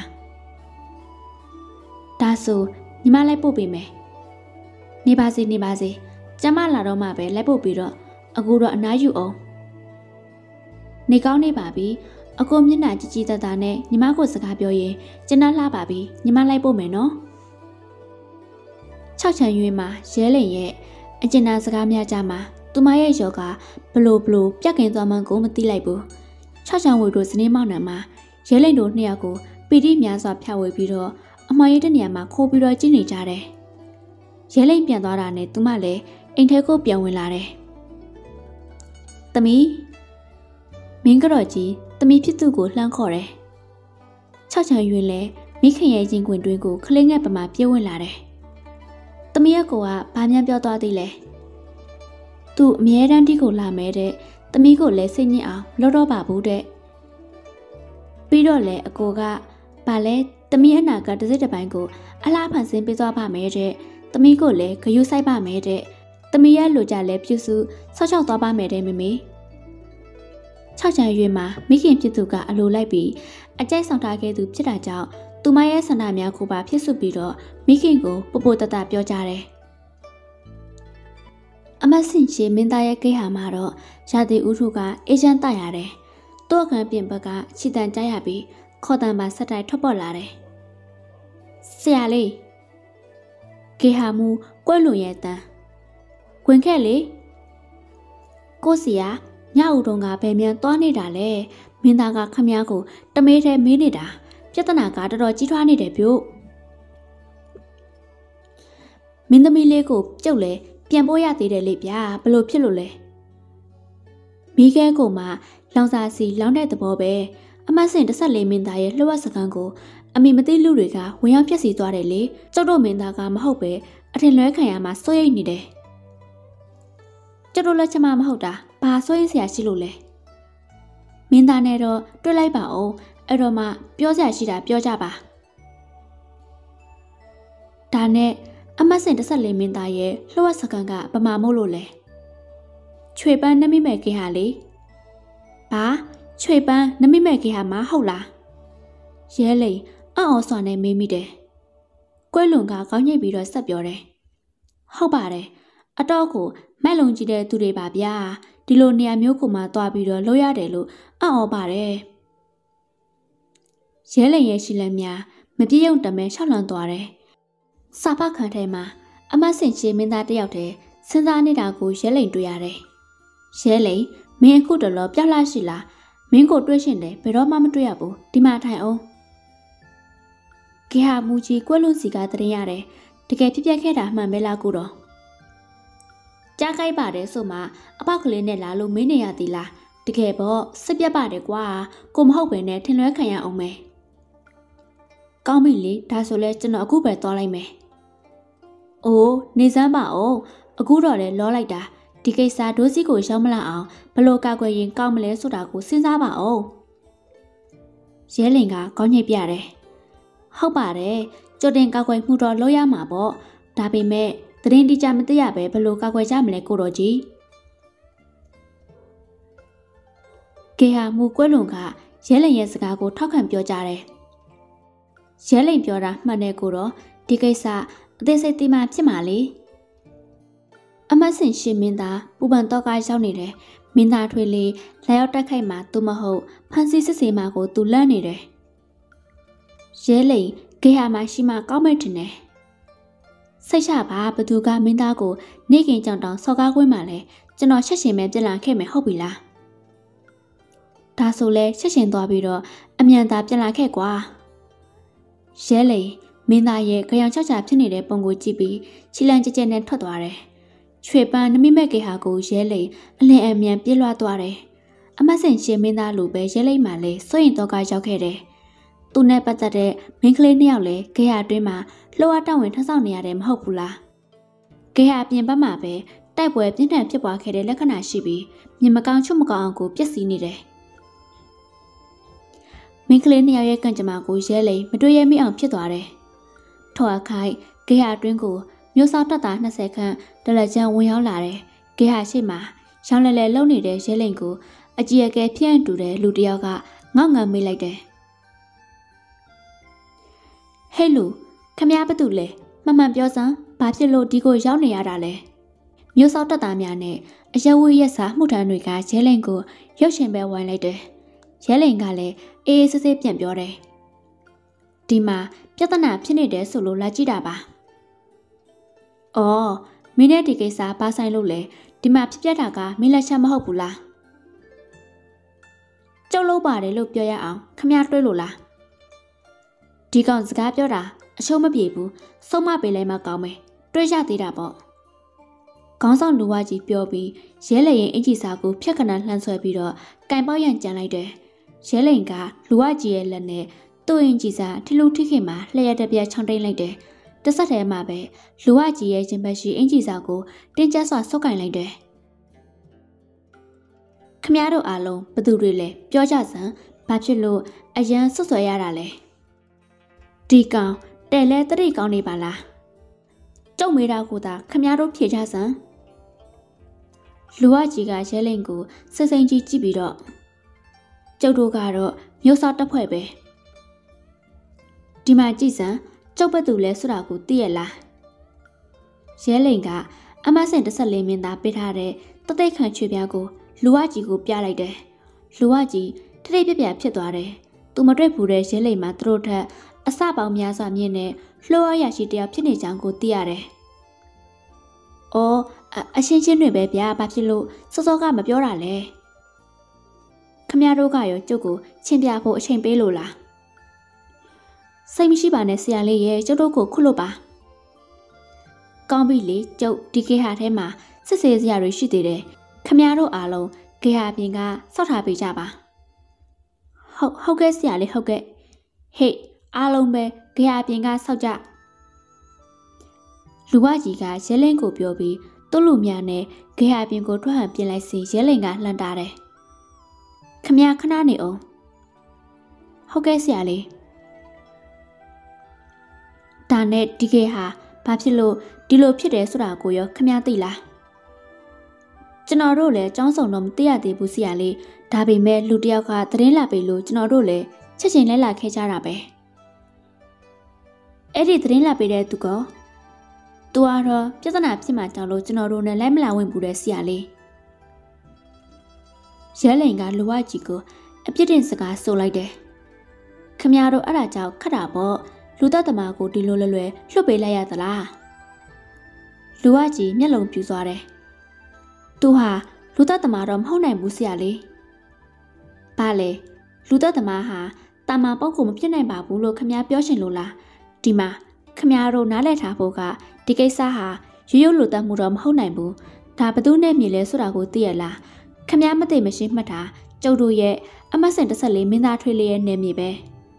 ဒါဆိုညီမလိုက်ပို့ပေးမယ်နေပါစေနေပါစေကျမလာတော့မှပဲလိုက်ပို့ပြီးတော့အခုတော့အနားယူအောင်နေကောင်းနေပါပြီအကိုမျက်နှာကြည်ကြည်တသားနဲ့ညီမကိုစကားပြောရင်ကျန်းလှပါပြီညီမလိုက်ပို့မယ်နော်၆ချန်ရွေးမှာရဲလင်ရဲ့အကျဉ်းသားစကားများကြမှာသူမရဲ့ယောဂဘလို့ဘလို့ပြက်ကင်သွားမှန်းကိုမသိလိုက်ဘူး၆ချန်ဝေတို့စနေမောင်နှံမှာရဲလင်တို့နှစ်ယောက်ကိုပီတိများစွာဖျောက်ဝေပြီးတော့အမရဲ့တနေရာမှာခိုးပြီးတော့ကြည့်နေကြတယ်ရဲလင်ပြန်သွားတာနဲ့သူမလည်းအိမ်ထဲကိုပြန်ဝင်လာတယ်သမီးမင်းကတော့ကြီးသမီးဖြစ်သူကိုလှမ်းခေါ်တယ်၆ချန်ရွေးလဲမိခင်ရဲ့ရင်ခွင်တွင်းကိုခလင်းငယ်ပမာပြေးဝင်လာတယ်သမီးရဲ့ကိုကဘာမှပြောသွားသေးလဲသူ့အမြဲတမ်းဒီကိုလာမဲတဲ့သမီးကိုလည်းစိတ်ညစ်အောင်လောတော့ပါဘူးတဲ့ပြီးတော့လေအကိုကဘာလဲသမီးအနာကတစ်စိတ်တစ်ပိုင်းကိုအလားဖန်ဆင်းပေးသွားပါမယ်တဲ့သမီးကိုလည်းဂယုဆိုင်ပါမယ်တဲ့သမီးရဲ့လိုကြလဲပြုစုဆောက်ရှောက်သွားပါမယ်တဲ့မမေ၆ချန်ရွေးမှာမိခင်ဖြစ်သူကအလိုလိုက်ပြီးအကြိုက်ဆောင်ထားခဲ့သူဖြစ်တာကြောင့်သူမရဲ့ဆန္ဒများကိုပါဖြစ်စုပြီးတော့မိခင်ကိုပို့ပို့တတပြောကြတယ်အမဆင်ချေမင်းသားရဲ့ကိဟာမှာတော့ရာသီဥတုကအေဂျင့်တရတယ်သူ့အခန်းပြင်ဘက်ကခြိတန်ကြားရပြီးခေါ်တန်ပါဆက်တိုက်ထွက်ပေါ်လာတယ်ဆရာလေးကိဟာမူကွဲလွန်ရဲ့တန်ဝင်ခဲ့လေကိုစီယာညဦးတုံးကဘယ်မြန်သွားနေတာလဲမင်းသားကခမည်းကိုတမေးထဲမေးနေတာပြဿနာကတော်တော်ကြီးထွားနေတယ်ပြုတ်မင်းသမီးလေးကိုကျုပ်လဲပြန်ပို့ရသေးတယ်လေဗျာဘလို့ဖြစ်လို့လဲမိခဲကိုမှလောင်စာစီလောင်းတဲ့သဘောပဲအမတ်စင်တစ်ဆက်လေးမင်းသားရဲ့လှုပ်ဝက်စကန်ကိုအမိမသိလူတွေကဝင်ရောက်ပြက်စီသွားတယ်လေကျုပ်တို့မင်းသားကမဟုတ်ပဲအထင်လွဲခံရမှာစိုးရိမ်နေတယ်ကျုပ်တို့လက်ချက်မှမဟုတ်တာဘာစိုးရိမ်စရာရှိလို့လဲမင်းသားနဲ့တော့တွေ့လိုက်ပါဦးအဲ့တော့မှပြောစရာရှိတာပြောကြပါဒါနဲ့အမတ်စင်တစ်ဆက်လေးမင်းသားရဲ့လှုပ်ဝက်စကန်ကပမာမို့လို့လဲချွေပန်းနမိမဲ့ခင်ဟာလေဘာချွေပန်းနမိမဲ့ခင်ဟာမဟုတ်လားရဲလိန်အော့အော်စွာနဲ့မေးမိတယ်ကွဲလွန်ကခေါင်းညိတ်ပြီးတော့ဆက်ပြောတယ်ဟုတ်ပါတယ်အတော့ကိုမိုက်လုံကြီးတဲ့သူတွေပါဗျာဒီလိုနေရာမျိုးကိုမှသွားပြီးတော့လို့ရတယ်လို့အော့အော်ပါတယ်ရဲလိန်ရဲ့ရှိလက်များမပြေုံတမဲရှောက်လန့်သွားတယ်စာဖတ်ခန်းထဲမှာအမတ်စင်ချေမင်းသားတယောက်တည်းစဉ်းစားနေတာကိုရဲလိန်တွေ့ရတယ်ရဲလိန်မင်းအခုတော်တော်ပြောက်လာရှိလားမင်းကိုတွေ့ရှင်တယ်ဘယ်တော့မှမတွေ့ရဘူးဒီမှာထိုင်အောင်ကေဟာမူကြီးကွက်လွန်စီကတရင်ရတယ်တကယ်ဖြစ်ပျက်ခဲ့တာမှန်ပဲလားကိုတော့ကြားကြိုက်ပါတယ်ဆိုမှအပေါက်ကလေးနဲ့လာလို့မင်းနေရသေးလားတကယ်ပေါ့စစ်ပြတ်ပါတယ်ကွာကိုမဟုတ်ပဲနဲ့ထင်လွဲခံရအောင်မယ်ကောင်းပြီလေဒါဆိုလဲကျွန်တော်အခုပဲသွားလိုက်မယ်အိုးနေစမ်းပါအောင်အခုတော့လေလောလိုက်တာဒီကိစ္စဒိုးစီကိုရောက်မလာအောင်ဘလို့ကောက်ွယ်ရင်ကောင်းမလဲဆိုတာကိုစဉ်းစားပါအောင်ရဲလင်ကကောင်းညိတ်ပြတယ်ဟုတ်ပါတယ်ကြိုတင်ကောက်ွယ်မှုတော့လုပ်ရမှာပေါ့ဒါပေမဲ့သတင်းတိကျမသိရပဲဘလို့ကောက်ွယ်ကြမလဲကိုတော်ကြီးကေဟာမူကွဲလွန်ကရဲလင်ရဲ့စကားကိုထောက်ခံပြောကြတယ်ရဲလိန်ပြောတာမှန်တယ်ကိုတော့ဒီကိစ္စအသေးစိတ်သိမှဖြစ်မှာလေအမတ်စင်ရှင်မင်းသားပူပန်တော့ကရောက်နေတယ်မင်းသားထွေလေးလာရောက်တက်ခိုက်မှာသူမဟုတ်ဖန်စီစစ်စေးမှာကိုသူလန့်နေတယ်ရဲလိန်ဂေဟာမှာရှိမှကောင်းမဲ့တင်တယ်စိတ်ချပါဘသူကမင်းသားကိုနေကင်ကြောင်တောင်စော်ကားခွင့်မှလဲကျွန်တော်ချက်ရှင်ပဲပြက်လာခဲ့မယ်ဟုတ်ပြီလားဒါဆိုလဲချက်ရှင်သွားပြီးတော့အမြန်သာပြက်လာခဲ့ကွာရဲလိန်မင်းသားရဲ့ကြောင်ချောက်ချာဖြစ်နေတဲ့ပုံကိုကြည့်ပြီးချီလန်ကြဲကြဲနဲ့ထွက်သွားတယ်။ချွေပန်းနမိမဲ့ကေဟာကိုရဲလိန်အလင်းအမြန်ပြေးလွှားသွားတယ်။အမတ်စင်ရှင်မင်းသားလိုပဲရဲလိန်မှလည်းစိုးရင်တော့ကရောက်ခဲ့တယ်။သူနဲ့ပတ်သက်တဲ့မင်းကလေးနှစ်ယောက်လည်းကေဟာအတွင်းမှာလှော်အတောင်းဝင်ထဆောက်နေရတယ်မဟုတ်ဘူးလား။ကေဟာပြင်ပမှာပဲတိုက်ပွဲပြင်းထန်ဖြစ်ပွားခဲ့တဲ့လက္ခဏာရှိပြီးမြင်မကောင်းချုပ်မကောင်းအောင်ကိုပျက်စီးနေတယ်။မင်းကလေးနှစ်ယောက်ရဲ့ကံကြမ္မာကိုရဲလိန်မတွေ့ရမိအောင်ဖြစ်သွားတယ်။ထော်အခိုက်ဂေဟာအတွင်းကိုမျိုးစောတက်သားနှစ်ဆယ်ခန့်ဒလကြံဝင်ရောက်လာတယ်။ဂေဟာရှိမှရောင်းလဲလဲလုံနေတဲ့ရဲလိန်ကိုအကြီးအကဲဖြန့်တူတဲ့လူတစ်ယောက်ကငေါ့ငန်မေးလိုက်တယ်။ဟဲ့လူခမည်းဘာတူလဲမှန်မှန်ပြောစမ်းဘာဖြစ်လို့ဒီကိုရောက်နေရတာလဲ။မျိုးစောတက်သားများနဲ့အယဝဝရက်စာမှုထမ်းတွေကရဲလိန်ကိုရုပ်ရှင်ပဲဝိုင်းလိုက်တယ်။ရဲလိန်ကလည်းအေးအေးဆေးဆေးပြန်ပြောတယ်။ဒီမှာပြဿနာဖြစ်နေတယ်ဆိုလို့လာကြည့်တာပါ။အော်မင်းနဲ့ဒီကိစ္စဘာဆိုင်လို့လဲဒီမှာဖြစ်ပျက်တာကမင်းလက်ချက်မဟုတ်ဘူးလား။ကျုပ်လို့ပါတယ်လို့ပြောရအောင်ခမရတွေးလို့လား။ဒီကောင်စကားပြောတာအရှုံးမပြေဘူးစုံမပေးလိုက်မှကောင်းမယ်တွေးရသေးတာပေါ့။ခေါင်းဆောင်လူဝကြီးပြောပြီးရဲလေရင်အင်ကြီးစာကိုဖြက်ကနန်းလှမ်းဆွဲပြီးတော့ကင်ပေါက်ရန်ကြံလိုက်တယ်။ရဲလိန်ကလူဝကြီးရဲ့လက်နဲ့သူ့အင်ကြီးစာထီလူထိခင်မှာလှည့်ရတဲ့ပြချောင်းတိန်လိုက်တယ်။တစ်ဆက်တည်းမှာပဲလူဝကြီးရဲ့ရင်ဘတ်ရှိအင်ကြီးစာကိုတင်းကျပ်စွာဆုပ်ကင်လိုက်တယ်။ခမရတို့အားလုံးဘသူတွေလဲပြောကြစမ်းဘာဖြစ်လို့အရန်ဆွဆွဲရတာလဲ။ဒီကောင်တဲလဲတတိကောင်းနေပါလား။ကျုံမေးတာကိုသာခမရတို့ဖြေကြစမ်း။လူဝကြီးကရဲလိန်ကိုစိတ်စိမ်ကြီးကြည့်ပြီးတော့ကျုပ်တို့ကတော့မျိုးစောတက်ဖွဲ့ပဲဒီမှာကြည့်စမ်းကျုပ်ဘက်သူလဲဆိုတာကိုသိရလားရဲလိန်ကအမဆင်တစ်ဆက်လေးမင်းသားပေးထားတဲ့တသိက်ခံချွေပြားကိုလူဝကြီးကိုပြလိုက်တယ်လူဝကြီးထထိပြပြဖြစ်သွားတယ်သူမတွေ့ဘူးတဲ့ရဲလိန်မှာသူတို့ထက်အစပေါင်းများစွာမြင့်တဲ့လှောရရှိတယောက်ဖြစ်နေကြောင်းကိုသိရတယ်။အော်အရှင်းချင်းတွေပဲဗျာဘာဖြစ်လို့စောစောကမပြောတာလဲ။ခမရတို့ကရောကျုပ်ကိုချင်းပြဖို့အချိန်ပေးလို့လား။စိတ်မရှိပါနဲ့ဆရာလေးရဲ့ကျုပ်တို့ကိုခုလို့ပါ။ကောင်းပြီလေကျုပ်ဒီကေဟာထဲမှာစစ်စေးစရာတွေရှိသေးတယ်။ခမရတို့အားလုံးကေဟာပြင်ကစောက်ထားပေးကြပါ။ဟုတ်ဟုတ်ကဲ့ဆရာလေးဟုတ်ကဲ့ဟေ့အားလုံးပဲကေဟာပြင်ကစောက်ကြလူဝကြီးကရဲလင်းကိုပြောပြီးသူ့လူများနဲ့ကေဟာပြင်ကိုထွက်ဟန်ပြင်လိုက်စီရဲလင်းကလှမ်းတာတယ်ခမရခဏနေအောင်ဟုတ်ကဲ့ဆရာလေးဒါနဲ့ဒီကေဟာဘာဖြစ်လို့ဒီလိုဖြစ်တယ်ဆိုတာကိုရောခမရသိလားကျွန်တော်တို့လည်းចောင်းဆောင်တော့မသိရသေးဘူးဆရာလေးဒါပေမဲ့လူတယောက်ကသတင်းလာပေးလို့ကျွန်တော်တို့လည်းချက်ချင်းလဲလာခဲ့ကြတာပဲအဲ့ဒီသတင်းလာပေးတဲ့သူကသူကတော့ပြဿနာဖြစ်မှကြောင့်လို့ကျွန်တော်တို့နဲ့လိုက်မလာဝင်ဘူးတဲ့ဆရာလေးရဲလိန်ကလူဝကြီးကိုအပြစ်တင်စကားဆိုလိုက်တယ်ခမရတို့အဲ့ဒါကြောင့်ခတ်တာပေါ့လူသက်သမားကိုဒီလိုလွယ်လွယ်လွတ်ပေးလိုက်ရသလားလူဝကြီးမျက်လုံးပြူသွားတယ်သူဟာလူသက်သမားတော့မဟုတ်နိုင်ဘူးဆရာလေးဘာလဲလူသက်သမားဟာတာမန်ပုဂ္ဂိုလ်မဖြစ်နိုင်ပါဘူးလို့ခမရပြောရှင်လို့လားဒီမှာခမရတို့နားလည်ထားဖို့ကဒီကိစ္စဟာရိုးရိုးလူသက်မှုတော့မဟုတ်နိုင်ဘူးဒါဘသူနဲ့မြည်လဲဆိုတာကိုသိရလားခမရမသိမရှိမှတ်တာကျုပ်တို့ရဲ့အမတ်စင်တစ်ဆက်လေးမင်းသားထွေးလေးရဲ့နေမြေပဲ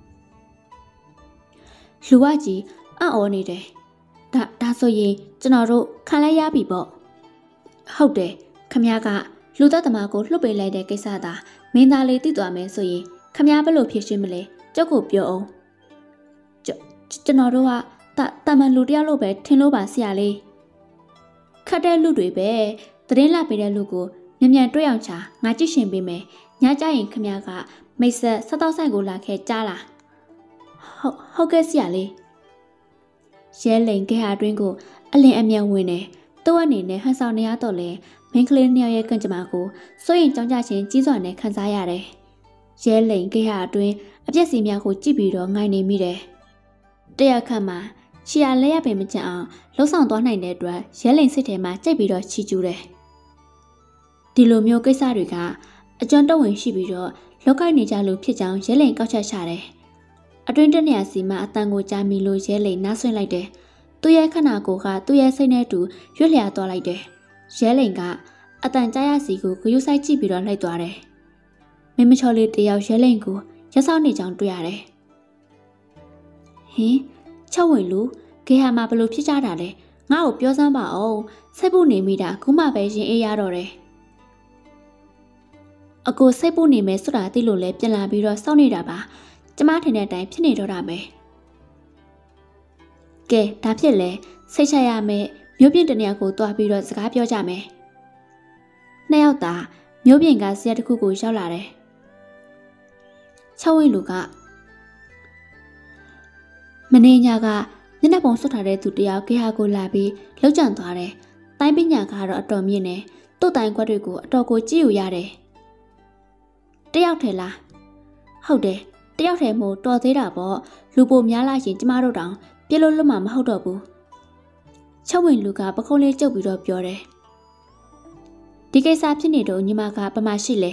လူဝကြီးအံ့ဩနေတယ်ဒါဒါဆိုရင်ကျွန်တော်တို့ခံလဲရပြီပေါ့ဟုတ်တယ်ခမရကလူသက်သမားကိုလှုပ်ပေးလိုက်တဲ့ကိစ္စသာမင်းသားလေးသိသွားမယ်ဆိုရင်ခမရဘယ်လိုဖြစ်ရှင်းမလဲကျုပ်ကိုပြောအောင်ကျွန်တော်တို့ကတတမန်လူတယောက်လို့ပဲထင်လို့ပါဆရာလေးခတ်တဲ့လူတွေပဲသတင်းလာပေးတဲ့လူကိုမြန်မြန်တွေ့အောင်ချာငါကြည့်ရှင်ပေးမယ်ညကြရင်ခမရကမိတ်ဆက်ဆက်တော့ဆိုင်ကိုလာခဲ့ကြားလားဟုတ်ဟုတ်ကဲ့ဆရာလေးရဲလိန်ကေဟာတွင်းကိုအလင်းအမြန်ဝင်နေသူ့အနေနဲ့ဟန်ဆောင်နေရတော့လေမင်းကလေးနှစ်ယောက်ရဲ့ကံကြမ္မာကိုစိုးရင်ကြောင်းကြခြင်းကြီးစွာနဲ့ခံစားရတယ်ရဲလိန်ကေဟာတွင်းအပြက်စီများကိုကြည့်ပြီးတော့ငိုင်းနေမိတယ်တရခန့်မှာချီရလဲရပင်မကြအောင်လှုပ်ဆောင်သွားနိုင်တဲ့အတွက်ရဲလိန်စစ်ထဲမှာကြိတ်ပြီးတော့ချီကျူးတယ်ဒီလိုမျိုးကိစ္စတွေကအကျွမ်းတဝင်ရှိပြီးတော့လောက်ကိုက်နေကြလို့ဖြစ်ကြောင်းရဲလိန်ကောက်ချက်ချတယ်အတွင်းတနေရာစီမှာအတန်ကိုကြားမိလို့ရဲလိန်နားဆွင့်လိုက်တယ်သူ့ရဲ့ခန္ဓာကိုယ်ကသူ့ရဲ့စိတ်နဲ့တူရွတ်လျာသွားလိုက်တယ်ရဲလိန်ကအတန်ကြားရစီကိုဂရုစိုက်ကြည့်ပြီးတော့လှိုက်သွားတယ်မင်းမချော်လေးတယောက်ရဲလိန်ကိုရက်ဆောက်နေကြောင်းတွေ့ရတယ်ဟင်ချက်ဝင်လူခေဟာမှာဘလို့ဖြစ်ကြတာလဲငါ့ကိုပြောစမ်းပါအောင်စိတ်ပူနေမိတာခုမှပဲရင်အေးရတော့တယ်အကိုစိတ်ပူနေမယ်ဆိုတာသိလို့လဲပြန်လာပြီးတော့စောင့်နေတာပါကျမထင်တဲ့အတိုင်းဖြစ်နေတော့တာပဲကဲဒါဖြစ်လဲစိတ်ချရမယ်မျိုးပြင်းတနေရာကိုတွားပြီးတော့စကားပြောကြမယ်နှစ်ယောက်သာမျိုးပြင်းကဆရာတစ်ခုကိုရောက်လာတယ်ချက်ဝင်လူကမင်းညာကမျက်နှာပုံဆွတ်ထားတဲ့သူတယောက်ခေဟာကိုလာပြီးလှုပ်ကြံသွားတယ်။တိုင်းပညာကတော့အတော်မြင့်တယ်။သူ့တိုင်ခွက်တွေကိုအတော်ကိုကြည့်ယူရတယ်။တယောက်ထဲလား။ဟုတ်တယ်။တယောက်ထဲမို့တော်သေးတာပေါ့။လူပိုများလာရင်ကျမတို့တောင်ပြစ်လို့လွတ်မှာမဟုတ်တော့ဘူး။ချက်ဝင်လူကပခုံးလေးကျုပ်ပြီးတော့ပြောတယ်။ဒီကိစ္စဖြစ်နေတော့ညီမကပမာရှိလဲ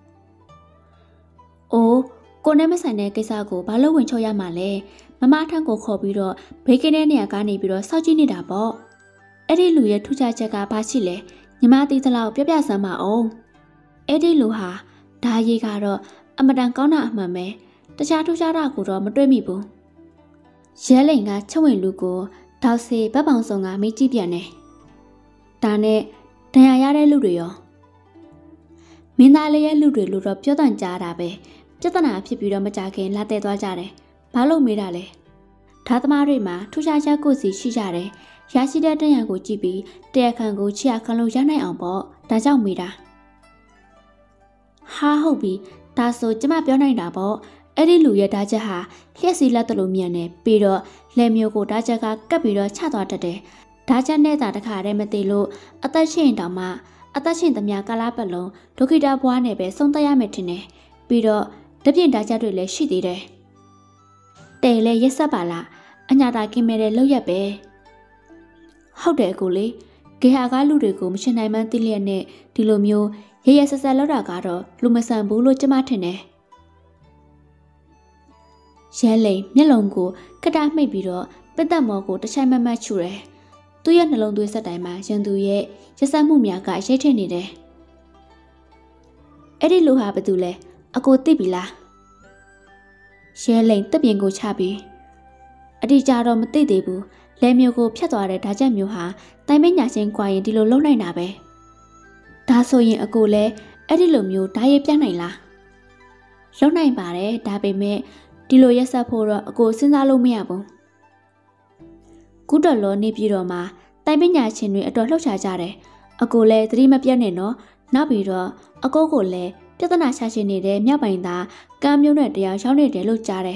။အိုးကိုနဲ့မဆိုင်တဲ့ကိစ္စကိုဘာလို့ဝင်ချောရမှာလဲမမထန်းကိုခေါ်ပြီးတော့ဘေးကင်းတဲ့နေရာကနေပြီးတော့စောင့်ကြည့်နေတာပေါ့အဲ့ဒီလူရဲ့ထူးခြားချက်ကဘာရှိလဲညီမသိသလောက်ပြပြစမ်းပါအောင်အဲ့ဒီလူဟာဓာရီကတော့အမတန်ကောင်းတာအမှန်ပဲတခြားထူးခြားတာကိုတော့မတွေ့မိဘူးရဲလိန်ကချက်ဝင်လူကိုတောက်စီဗတ်ပေါင်စုံကမေးကြည့်ပြန်တယ်ဒါနဲ့ဒဏ်ရာရတဲ့လူတွေရောမင်းသားလေးရဲ့လူတွေလို့တော့ပြောတန်ကြတာပဲပြဿနာဖြစ်ပြီးတော့မကြခင်လာတဲ့သွားကြတယ်ဘာလို့မေးတာလဲဓာသမားတွေမှာထူးခြားချက်ကိုစီရှိကြတယ်ရရှိတဲ့တရံကိုကြည့်ပြီးတရားခံကိုချီရခံလို့ရနိုင်အောင်ပေါ့ဒါကြောင့်မေးတာဟာဟုတ်ပြီဒါဆိုကျမပြောနိုင်တာပေါ့အဲ့ဒီလူရဲ့ဓာချက်ဟာလျှက်စီလက်တလို့မြန်နေပြီးတော့လယ်မျိုးကိုဓာချက်ကကပ်ပြီးတော့ချသွားတတ်တယ်ဓာချက်နဲ့သာတခါတည်းမသိလို့အသက်ရှင်တောင်မှအသက်ရှင်သမျှကာလပတ်လုံးဒုက္ခိတဘွားနဲ့ပဲဆုံးသက်ရမယ်ထင်တယ်ပြီးတော့တပြင်းဓာချက်တွေလည်းရှိသေးတယ်တဲလေရက်ဆက်ပါလားအညာတာကင်းမဲ့တဲ့လောက်ရက်ပဲဟုတ်တယ်ကိုလေဂေဟာကလူတွေကိုမရှင်နိုင်မှန်းသိလျက်နဲ့ဒီလိုမျိုးရရဆက်ဆက်လောက်တာကတော့လူမဆန်ဘူးလို့ကျမထင်တယ်ရဲလိန်မျက်လုံးကိုကတားမှိတ်ပြီးတော့ပက်သက်မော်ကိုတချိုင်မမတ်ချူတယ်သူ့ရဲ့နှလုံးသွေးဆက်တိုင်းမှာရင်သူရဲ့ရဆက်မှုများကရိတ်ထင်နေတယ်အဲ့ဒီလူဟာဘာတူလဲအကိုသိပြီလားရဲလိန်တက်ပြင်ကိုချပြီးအတိကြတော့မသိသေးဘူးလဲမျိုးကိုဖျက်သွားတဲ့ဓာချက်မျိုးဟာတိုင်မညာချင်းကွာရင်ဒီလိုလုံနိုင်တာပဲဒါဆိုရင်အကိုလည်းအဲ့ဒီလိုမျိုးဓာရည်ပြနိုင်လားလုံနိုင်ပါတယ်ဒါပေမဲ့ဒီလိုရက်ဆက်ဖို့တော့အကိုစဉ်းစားလို့မရဘူးကုတော်လောနေပြည်တော်မှာတိုင်ပညာရှင်တွေအတော်လှုပ်ရှားကြတယ်အကိုလည်းသတိမပြတ်နဲ့နော်နောက်ပြီးတော့အကိုကိုလည်းပြဿနာရှာရှင်နေတဲ့မြောက်ပိုင်းသားကမ်းမျိုးနဲ့တရားရောက်နေတယ်လို့ကြားတယ်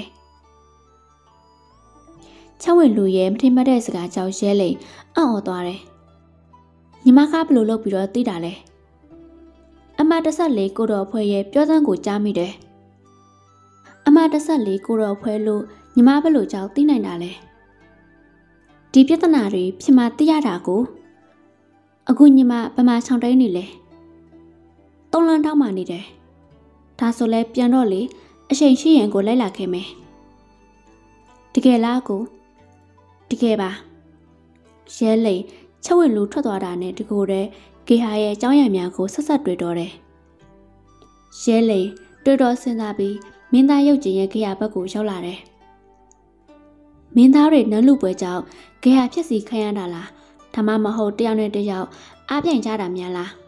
ချောင်းဝင်လူရဲ့မထိမတ်တဲ့စကားကြောင့်ရဲလိန်အံ့ဩသွားတယ်ညီမကဘလို့လုပ်ပြီးတော့သိတာလဲအမတဆက်လေးကိုတော်ဖွဲ့ရဲ့ပြောစမ်းကိုကြားမိတယ်အမတဆက်လေးကိုတော်ဖွဲလို့ညီမဘယ်လိုကြောင့်သိနိုင်တာလဲဒီပြဿနာတွေဖြစ်မှသိရတာကိုအခုညီမဗမာချောင်းတိုင်းနေလဲသုံးလန်းထောက်မှနေတယ်ဒါဆိုလဲပြန်တော့လေအချိန်ရှိရင်ကိုလိုက်လာခဲ့မယ်တကယ်လားကိုတကယ်ပါရဲလိန်ချက်ဝင်လူထွက်သွားတာနဲ့တကူတဲ့ဂေဟာရဲ့အကြောင်းအရာများကိုဆက်ဆက်တွေ့တော့တယ်ရဲလိန်တွေ့တော့စဉ်းစားပြီးမင်းသားရုပ်ကျင်ရဲ့ဂေဟာဘက်ကိုရောက်လာတယ်မင်းသားတွေနန်းလူပွဲကြောင့်ဂေဟာဖြစ်စီခံရတာလားဒါမှမဟုတ်တယောက်နဲ့တယောက်အားပြိုင်ကြတာများလား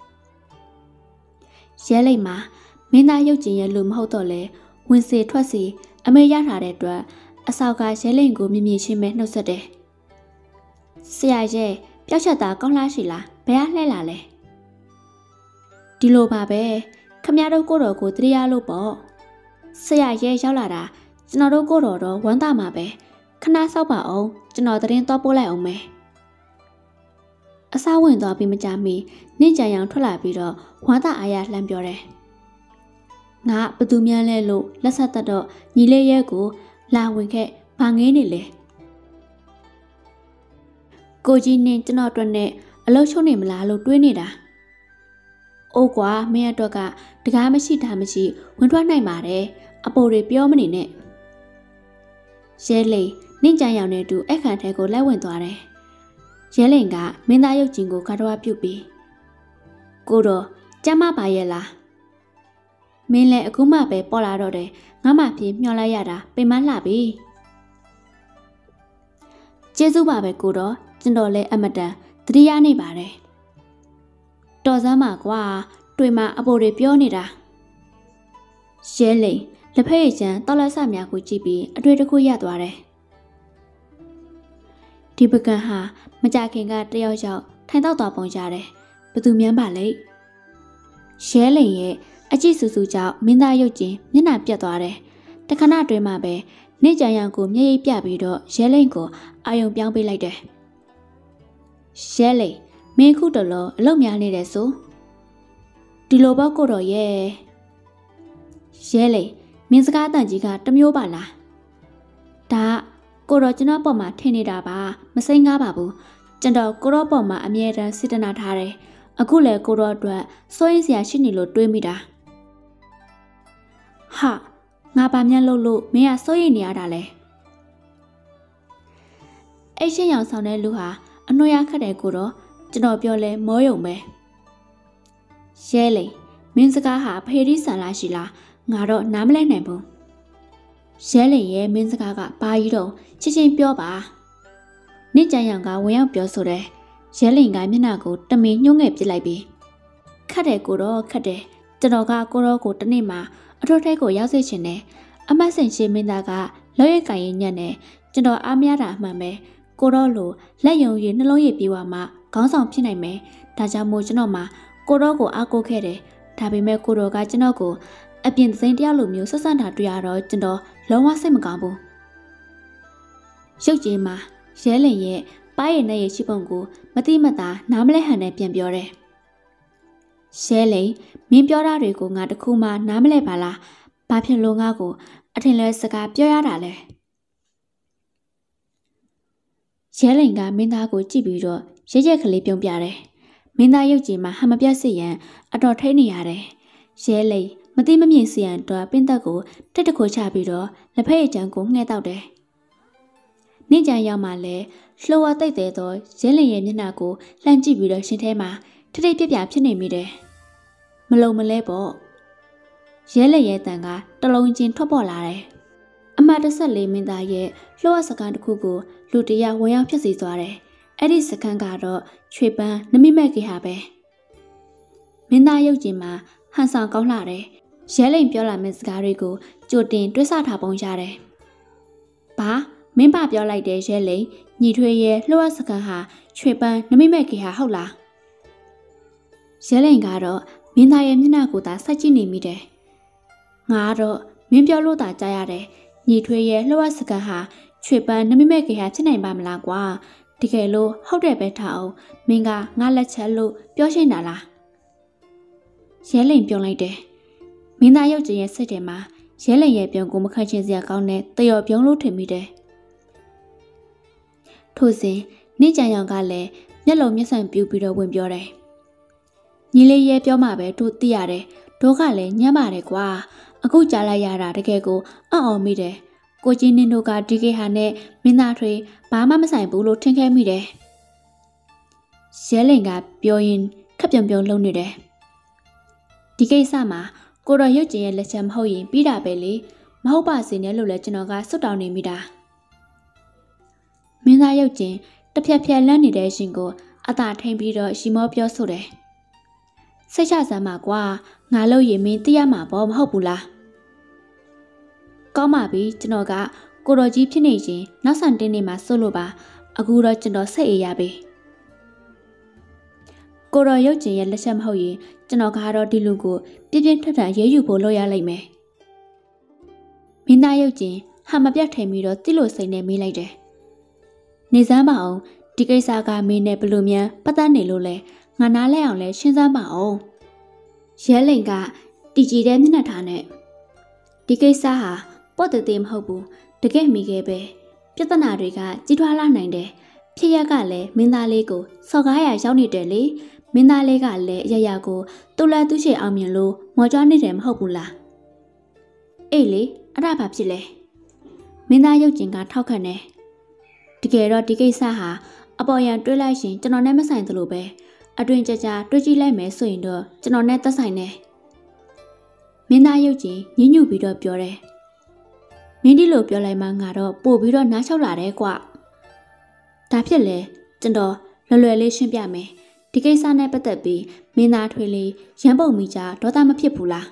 ရဲလိန်မှာမင်းသားရုပ်ကျင်ရဲ့လူမဟုတ်တော့လဲဝင်စီထွက်စီအမေရထားတဲ့အတွက်အဆောက်ကရဲလိန်ကိုမြင်မြင်ချင်းပဲနှုတ်ဆက်တယ်ဆရာရဲ့ပျောက်ချက်သားကောင်းလားရှိလားဘယ်အားလှဲလာလဲဒီလိုပါပဲခမရတို့ကိုတော်ကိုတရိယာလို့ပေါ့ဆရာရဲ့ရောက်လာတာကျွန်တော်တို့ကိုတော်တော့ဝမ်းသာမှာပဲခဏဆောက်ပါအောင်ကျွန်တော်သတင်းတော့ပို့လိုက်အောင်မယ်အစားဝင်သွားပြီးမကြမီနင့်ကြံရောင်ထွက်လာပြီးတော့ဝမ်းသာအားရလှမ်းပြောတယ်ငါဘသူများလဲလို့လက်ဆက်သက်တော့ညီလေးရဲ့ကိုလာဝင်ခဲ့ဘာငေးနေလဲကိုကြီးနင်းကျွန်တော်အတွက်နဲ့အလုပ်ရှုံးနေမလားလို့တွေးနေတာအိုးကွာမင်းအတွက်ကတကားမရှိတာမရှိဝင်ထွက်နိုင်ပါတယ်အပေါ်တွေပြောမနေနဲ့ရဲလိန်နင့်ကြံရောင်နဲ့တူအခန့်ထဲကိုလိုက်ဝင်သွားတယ်ရဲလိန်ကမင်းသားရုပ်ကျင်ကိုခါတော်ပြုတ်ပြီးကိုတော့ကျမ်းမပါရဲ့လားမင်းလည်းအခုမှပဲပေါ်လာတော့တယ်ငါမှပြေမျှော်လိုက်ရတာပင်မလှပြီကျေးဇူးပါပဲကိုတော့ကျွန်တော်လည်းအမတန်တတိယနေပါတယ်တော်စမ်းပါကွာတွေ့မှအပေါ်တွေပြောနေတာရဲလိန်လက်ဖက်ရည်ချမ်းတောက်လက်ဆများကိုကြည့်ပြီးအတွေ့တစ်ခုရသွားတယ်ဒီပကံဟာမကြခင်ကတယောက်ယောက်ထိုင်တော့သွားပုံရတယ်ဘသူမြန်းပါလဲရဲလိန်ရဲ့အကြည့်စူးစူးကြောင့်မင်းသားရုပ်ကျင်မျက်နှာပြတ်သွားတယ်တခဏတွင်မှပဲနေကြံရံကိုမျက်ရည်ပြပြီးတော့ရဲလိန်ကိုအာယုံပြောင်းပေးလိုက်တယ်ရဲလိန်မင်းခုတော်လုံးအလုပ်များနေတယ်ဆိုဒီလိုပေါ့ကိုတော်ရဲ့ရဲလိန်မင်းစကားတန်ကြီးကတမျိုးပါလားဒါကိုတော်ကျွန်တော်ပေါ်မှာထင်နေတာပါမစိမ့်ကားပါဘူးကျွန်တော်ကိုတော်ပေါ်မှာအမြဲတမ်းစေတနာထားတယ်အခုလေကိုတော်အတွက်စိုးရင်စရာရှိနေလို့တွေးမိတာဟာငါပါမျက်လို့လို့မင်းကစိုးရိမ်နေရတာလဲအဲ့ရှင်းရောင်ဆောင်တဲ့လူဟာအနှွေရခတ်တယ်ကိုတော့ကျွန်တော်ပြောလဲမောယုံပဲရဲလိန်မင်းစကားဟာဖေရီဆန်လာရှိလားငါတော့နားမလဲနိုင်ဘူးရဲလိန်ရဲ့မင်းစကားကဘာကြီးတော့ချင်းချင်းပြောပါနင့်ကြံရောင်ကဝင်ရောက်ပြောဆိုတယ်ရဲလိန်ကမျက်နှာကိုတမင်ညှိုးငယ်ပစ်လိုက်ပြီးခတ်တယ်ကိုတော့ခတ်တယ်ကျွန်တော်ကကိုတော့ကိုတနေ့မှအထောက်ထဲကိုရောက်စေချင်တယ်အမတ်စင်ရှင်မင်းသားကလောက်ရကိုင်ရင်ညံ့တယ်ကျွန်တော်အားမရတာအမှန်ပဲကိုတော့လိုလက်ယုံရည်နှလုံးရည်ပြေးသွားမှခေါင်းဆောင်ဖြစ်နိုင်မယ်ဒါကြောင့်မို့ကျွန်တော်မှကိုတော့ကိုအားကိုးခဲ့တယ်ဒါပေမဲ့ကိုတော့ကကျွန်တော်ကိုအပြင်စိန်တယောက်လိုမျိုးဆက်ဆံတာတွေ့ရတော့ကျွန်တော်လုံးဝစိတ်မကောင်းဘူးရုပ်ကြီးမှာရဲလင်ရဲ့ပါးရည်နဲ့ရဲ့ရှိပုံကိုမတိမတာနားမလဲဟန်နဲ့ပြန်ပြောတယ်ရဲလင်မင်းပြောတာတွေကိုငါတခုမှနားမလဲပါလားဘာဖြစ်လို့ငါ့ကိုအထင်လဲစကားပြောရတာလဲရဲလင်ကမင်းသားကိုကြည့်ပြီးတော့ရဲရက်ကလေးပြုံးပြတယ်မင်းသားရုပ်ကြီးမှာဟန်မပြတ်စစ်ရန်အတော်ထိတ်နေရတယ်ရဲလိန်မသိမမြင်စီရန်တော့ပင်းသက်ကိုတက်တခိုချပြီးတော့လက်ဖက်ရည်ချမ်းကိုငှဲ့တောက်တယ်။နေ့ကျန်ရောက်မှလည်းလှော်ဝတိတ်သေးသောရဲလင်ရဲ့မျက်နှာကိုလှမ်းကြည့်ပြီးတော့ရှင်ထဲမှာထိထိပြပြဖြစ်နေမိတယ်။မလုံမလဲပေါ့။ရဲလင်ရဲ့တန်ကတလုံးချင်းထွက်ပေါ်လာတယ်။အမှတ်တစ်ဆက်လေးမင်းသားရဲ့လှော်ဝစကန်တစ်ခုကိုလူတယောက်ဝင်ရောက်ဖြစ်စီသွားတယ်။အဲ့ဒီစကန်ကတော့ချွေပန်းနမိမဲ့ကြီးဟာပဲ။မင်းသားရုပ်ကြီးမှာဟန်ဆောင်ကောင်းလာတယ်။ရဲလိန်ပြောလာမယ့်စကားတွေကိုကြိုတင်တွေးဆထားပုံရတယ်။ဘာမင်းပါပြောလိုက်တဲ့ရဲလိန်ညီထွေးရဲ့လှော်စကန်ဟာချွေပန်းနမိမဲ့ကြီးဟာဟုတ်လား။ရဲလိန်ကတော့မင်းသားရဲ့မျက်နှာကိုသာစိုက်ကြည့်နေမိတယ်။ငါကတော့မင်းပြောလို့သာကြားရတယ်။ညီထွေးရဲ့လှော်စကန်ဟာချွေပန်းနမိမဲ့ကြီးဟာဖြစ်နိုင်ပါမလားကွာ။တကယ်လို့ဟုတ်တယ်ပဲထားအောင်မင်းကငါလက်ချက်လို့ပြောရှင်းတာလား။ရဲလိန်ပြုံးလိုက်တယ်။မင်းသားရုပ်ကြီးရဲ့စိတ်ထဲမှာရဲလိန်ရဲ့ပြုံးကိုမခန့်ချင်စရာကောင်းတဲ့တယော်ပြုံးလို့ထင်မိတယ်။ထို့စဉ်နေကြံရောင်ကလည်းမျက်လုံးမျက်စံပြူပြီးတော့ဝင်ပြောတယ်။ညီလေးရဲပြောမှပဲတို့သိရတယ်။တို့ကလည်းညံ့ပါတယ်ကွာ။အခုကြားလိုက်ရတာတကယ်ကိုအံ့ဩမိတယ်။ကိုကြီးနင်းတို့ကဒီကေဟာနဲ့မင်းသားထွေးဘာမှမဆိုင်ဘူးလို့ထင်ခဲ့မိတယ်။ရဲလိန်ကပြောရင်ခက်ပြုံပြုံလုံးနေတယ်။ဒီကိစ္စမှာကိုတော်ရုပ်ကျင်ရဲ့လက်ချက်မဟုတ်ရင်ပြီးတာပဲလေမဟုတ်ပါစေနဲ့လို့လည်းကျွန်တော်ကစွတ်တောင်းနေမိတာမင်းသားရုပ်ကျင်တစ်ဖြက်ဖြက်လန့်နေတဲ့ရှင်ကိုအသာထိန်ပြီးတော့ရှီမောပြောဆိုတယ်စိတ်ချစမ်းပါကွာငါလို့ရင်မင်းသိရမှာပေါ့မဟုတ်ဘူးလားကောင်းပါပြီကျွန်တော်ကကိုတော်ကြီးဖြစ်နေရင်နောက်ဆန်တင်းနေမှာစိုးလို့ပါအခုတော့ကျွန်တော်စိတ်အေးရပြီကိုတော်ရုပ်ကျင်ရဲ့လက်ချက်မဟုတ်ရင်ကျွန်တော်ကတော့ဒီလူကိုပြင်းပြင်းထန်ထန်ရေးယူဖို့လုပ်ရလိမ့်မယ်မင်းသားရုပ်ကျင်ဟာမပြတ်ထိန်ပြီးတော့တိလို့စိတ်နဲ့မေးလိုက်တယ်နေစမ်းပါအောင်ဒီကိစ္စကမင်းနဲ့ဘလို့မြန်ပတ်သက်နေလို့လဲငါနားလဲအောင်လဲရှင်းစမ်းပါအောင်ရဲလိန်ကတီကြည်တဲ့မျက်နှာထားနဲ့ဒီကိစ္စဟာပေါ့တသေးမဟုတ်ဘူးတကယ်မိခဲ့ပဲပြဿနာတွေကကြီးထွားလာနိုင်တယ်ဖြစ်ရကလည်းမင်းသားလေးကိုစော်ကားရရောက်နေတယ်လေမင်းသားလေးကလည်းအရရကိုတူလာသူရှိအောင်မြင်လို့မော်ကြွားနေတယ်မဟုတ်ဘူးလားအေးလေအဲ့ဒါဘာဖြစ်လဲမင်းသားရုပ်ကျင်ကထောက်ခံတယ်တကယ်တော့ဒီကိစ္စဟာအပေါ်ယံတွေးလိုက်ရင်ကျွန်တော်နဲ့မဆိုင်သလိုပဲအတွင်ကြကြတွေးကြည့်လိုက်မယ်ဆိုရင်တော့ကျွန်တော်နဲ့သက်ဆိုင်တယ်မင်းသားရုပ်ကျင်ညှဉ်းညူပြီးတော့ပြောတယ်မင်းဒီလိုပြောလိုက်မှငါတော့ပို့ပြီးတော့နားချောက်လာတယ်ကွဒါဖြစ်လေကျွန်တော်လွယ်လွယ်လေးရှင်းပြမယ်ဒီကိစ္စနဲ့ပတ်သက်ပြီးမင်းသားထွေးလေးရမ်းပုံမိကြဒေါသမဖြစ်ဘူးလား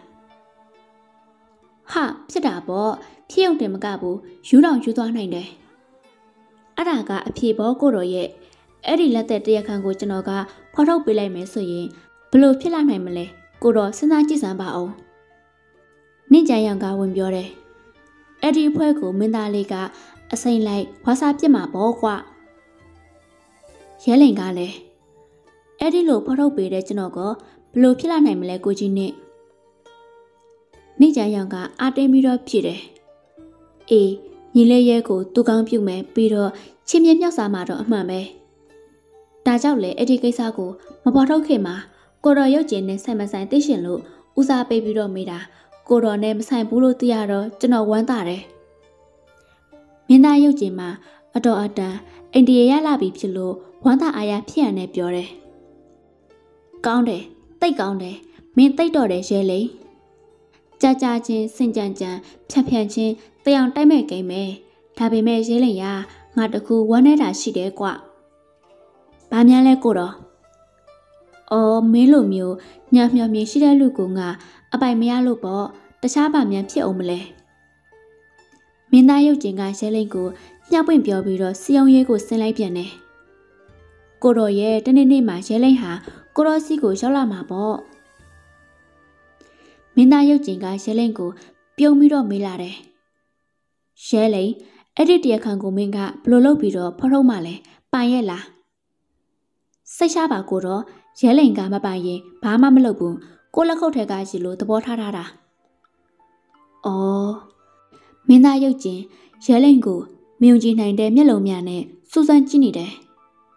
ဟာဖြစ်တာပေါ့ဖြစ်ုံတင်မကဘူးယူတော်ယူသွားနိုင်တယ်အဲ့ဒါကအဖြေပေါ်ကိုတော်ရဲ့အဲ့ဒီလက်သက်တရခန့်ကိုကျွန်တော်ကဖော်ထုတ်ပေးလိုက်မယ်ဆိုရင်ဘလို့ဖြစ်လာနိုင်မလဲကိုတော်စဉ်းစားကြည့်စမ်းပါအောင်နှင့်ကြံရောင်ကဝင်ပြောတယ်အဲ့ဒီအဖွဲ့ကိုမင်းသားလေးကအစိမ့်လိုက်ဝါစာပြစ်မှာပေါ့ကွာရဲလိန်ကလည်းအဲ့ဒီလိုဖော်ထုတ်ပေးတဲ့ကျွန်တော်ကဘလို့ဖြစ်လာနိုင်မလဲကိုကြီးနဲ့နှင့်ကြံရောင်ကအာတင်းပြီးတော့ဖြစ်တယ်အေးညီလေးရဲကိုသူကောင်းပြုတ်မယ်ပြီးတော့ချင်းမြမြောက်စားမှာတော့အမှန်ပဲဒါကြောင့်လေအဲ့ဒီကိစ္စကိုမပေါ်ထုတ်ခင်မှာကိုတော်ရုပ်ကျင်နဲ့ဆိုင်မဆိုင်သိရှင်လို့ဦးစားပေးပြီးတော့မိတာကိုတော်နဲ့မဆိုင်ဘူးလို့သိရတော့ကျွန်တော်ဝမ်းသာတယ်မင်းသားရုပ်ကျင်မှာအတော်အတန်အိန္ဒိယရလာပြီဖြစ်လို့ဝမ်းသာအားရဖြစ်ရနဲ့ပြောတယ်ကောင်းတယ်တိတ်ကောင်းတယ်မင်းတိတ်တော်တယ်ရဲလေကြာကြာချင်းစင်ကြံကြံဖြတ်ဖြန့်ချင်းတယောင်တိုက်မဲ့ကိမ့်မယ်ဒါပေမဲ့ရဲလိန်ရငါတခုဝမ်းနေတာရှိတယ်ကွဘာများလဲကိုတော့အော်မင်းလိုမျိုးညံ့မြော်မြင်ရှိတဲ့လူကငါအပိုင်မရလို့ပေါ့တခြားဘာများဖြစ်အောင်မလဲမင်းသားရုပ်ကျင်ကရဲလိန်ကိုညှပ်ပွင့်ပြောပြီးတော့စီယုံရဲကိုဆင်းလိုက်ပြန်တယ်ကိုတော်ရဲ့တနေ့နေ့မှာရဲလိန်ဟာကိုတော်စီကိုရောက်လာမှာပေါ့မမင်းသားရုပ်ကျင်ကရဲလိန်ကိုပြုံးပြီးတော့မေးလာတယ်။ရဲလိန်အဲ့ဒီတရားခံကိုမင်းကဘလို့လုပ်ပြီးတော့ဖော်ထုတ်မှလဲပိုင်ရဲ့လား။စိတ်ချပါကိုတော့ရဲလိန်ကမပိုင်ရင်ဘာမှမလုပ်ဘူးကိုလက်ခုပ်ထဲကရှိလို့သဘောထားထားတာ။အော်မင်းသားရုပ်ကျင်ရဲလိန်ကိုမယုံကြည်နိုင်တဲ့မျက်လုံးများနဲ့စူးစမ်းကြည့်နေတယ်။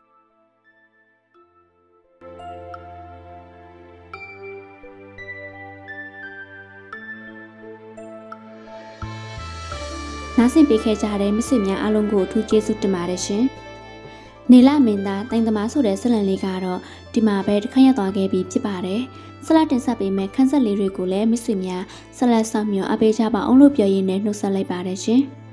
နားဆင်ပေးခဲ့ကြတဲ့မိတ်ဆွေများအားလုံးကိုအထူးကျေးဇူးတင်ပါတယ်ရှင်။နေလမင်းသားတိုင်သမားဆိုတဲ့ဇာတ်လမ်းလေးကတော့ဒီမှာပဲတစ်ခါရသွားခဲ့ပြီးဖြစ်ပါတယ်။ဆလတ်တင်ဆက်ပေးမဲ့ခန်းဆက်လေးတွေကိုလည်းမိတ်ဆွေများဆက်လက်ဆောင်မြော်အပေးကြပါအောင်လို့ပြောရင်းနဲ့နှုတ်ဆက်လိုက်ပါတယ်ရှင်။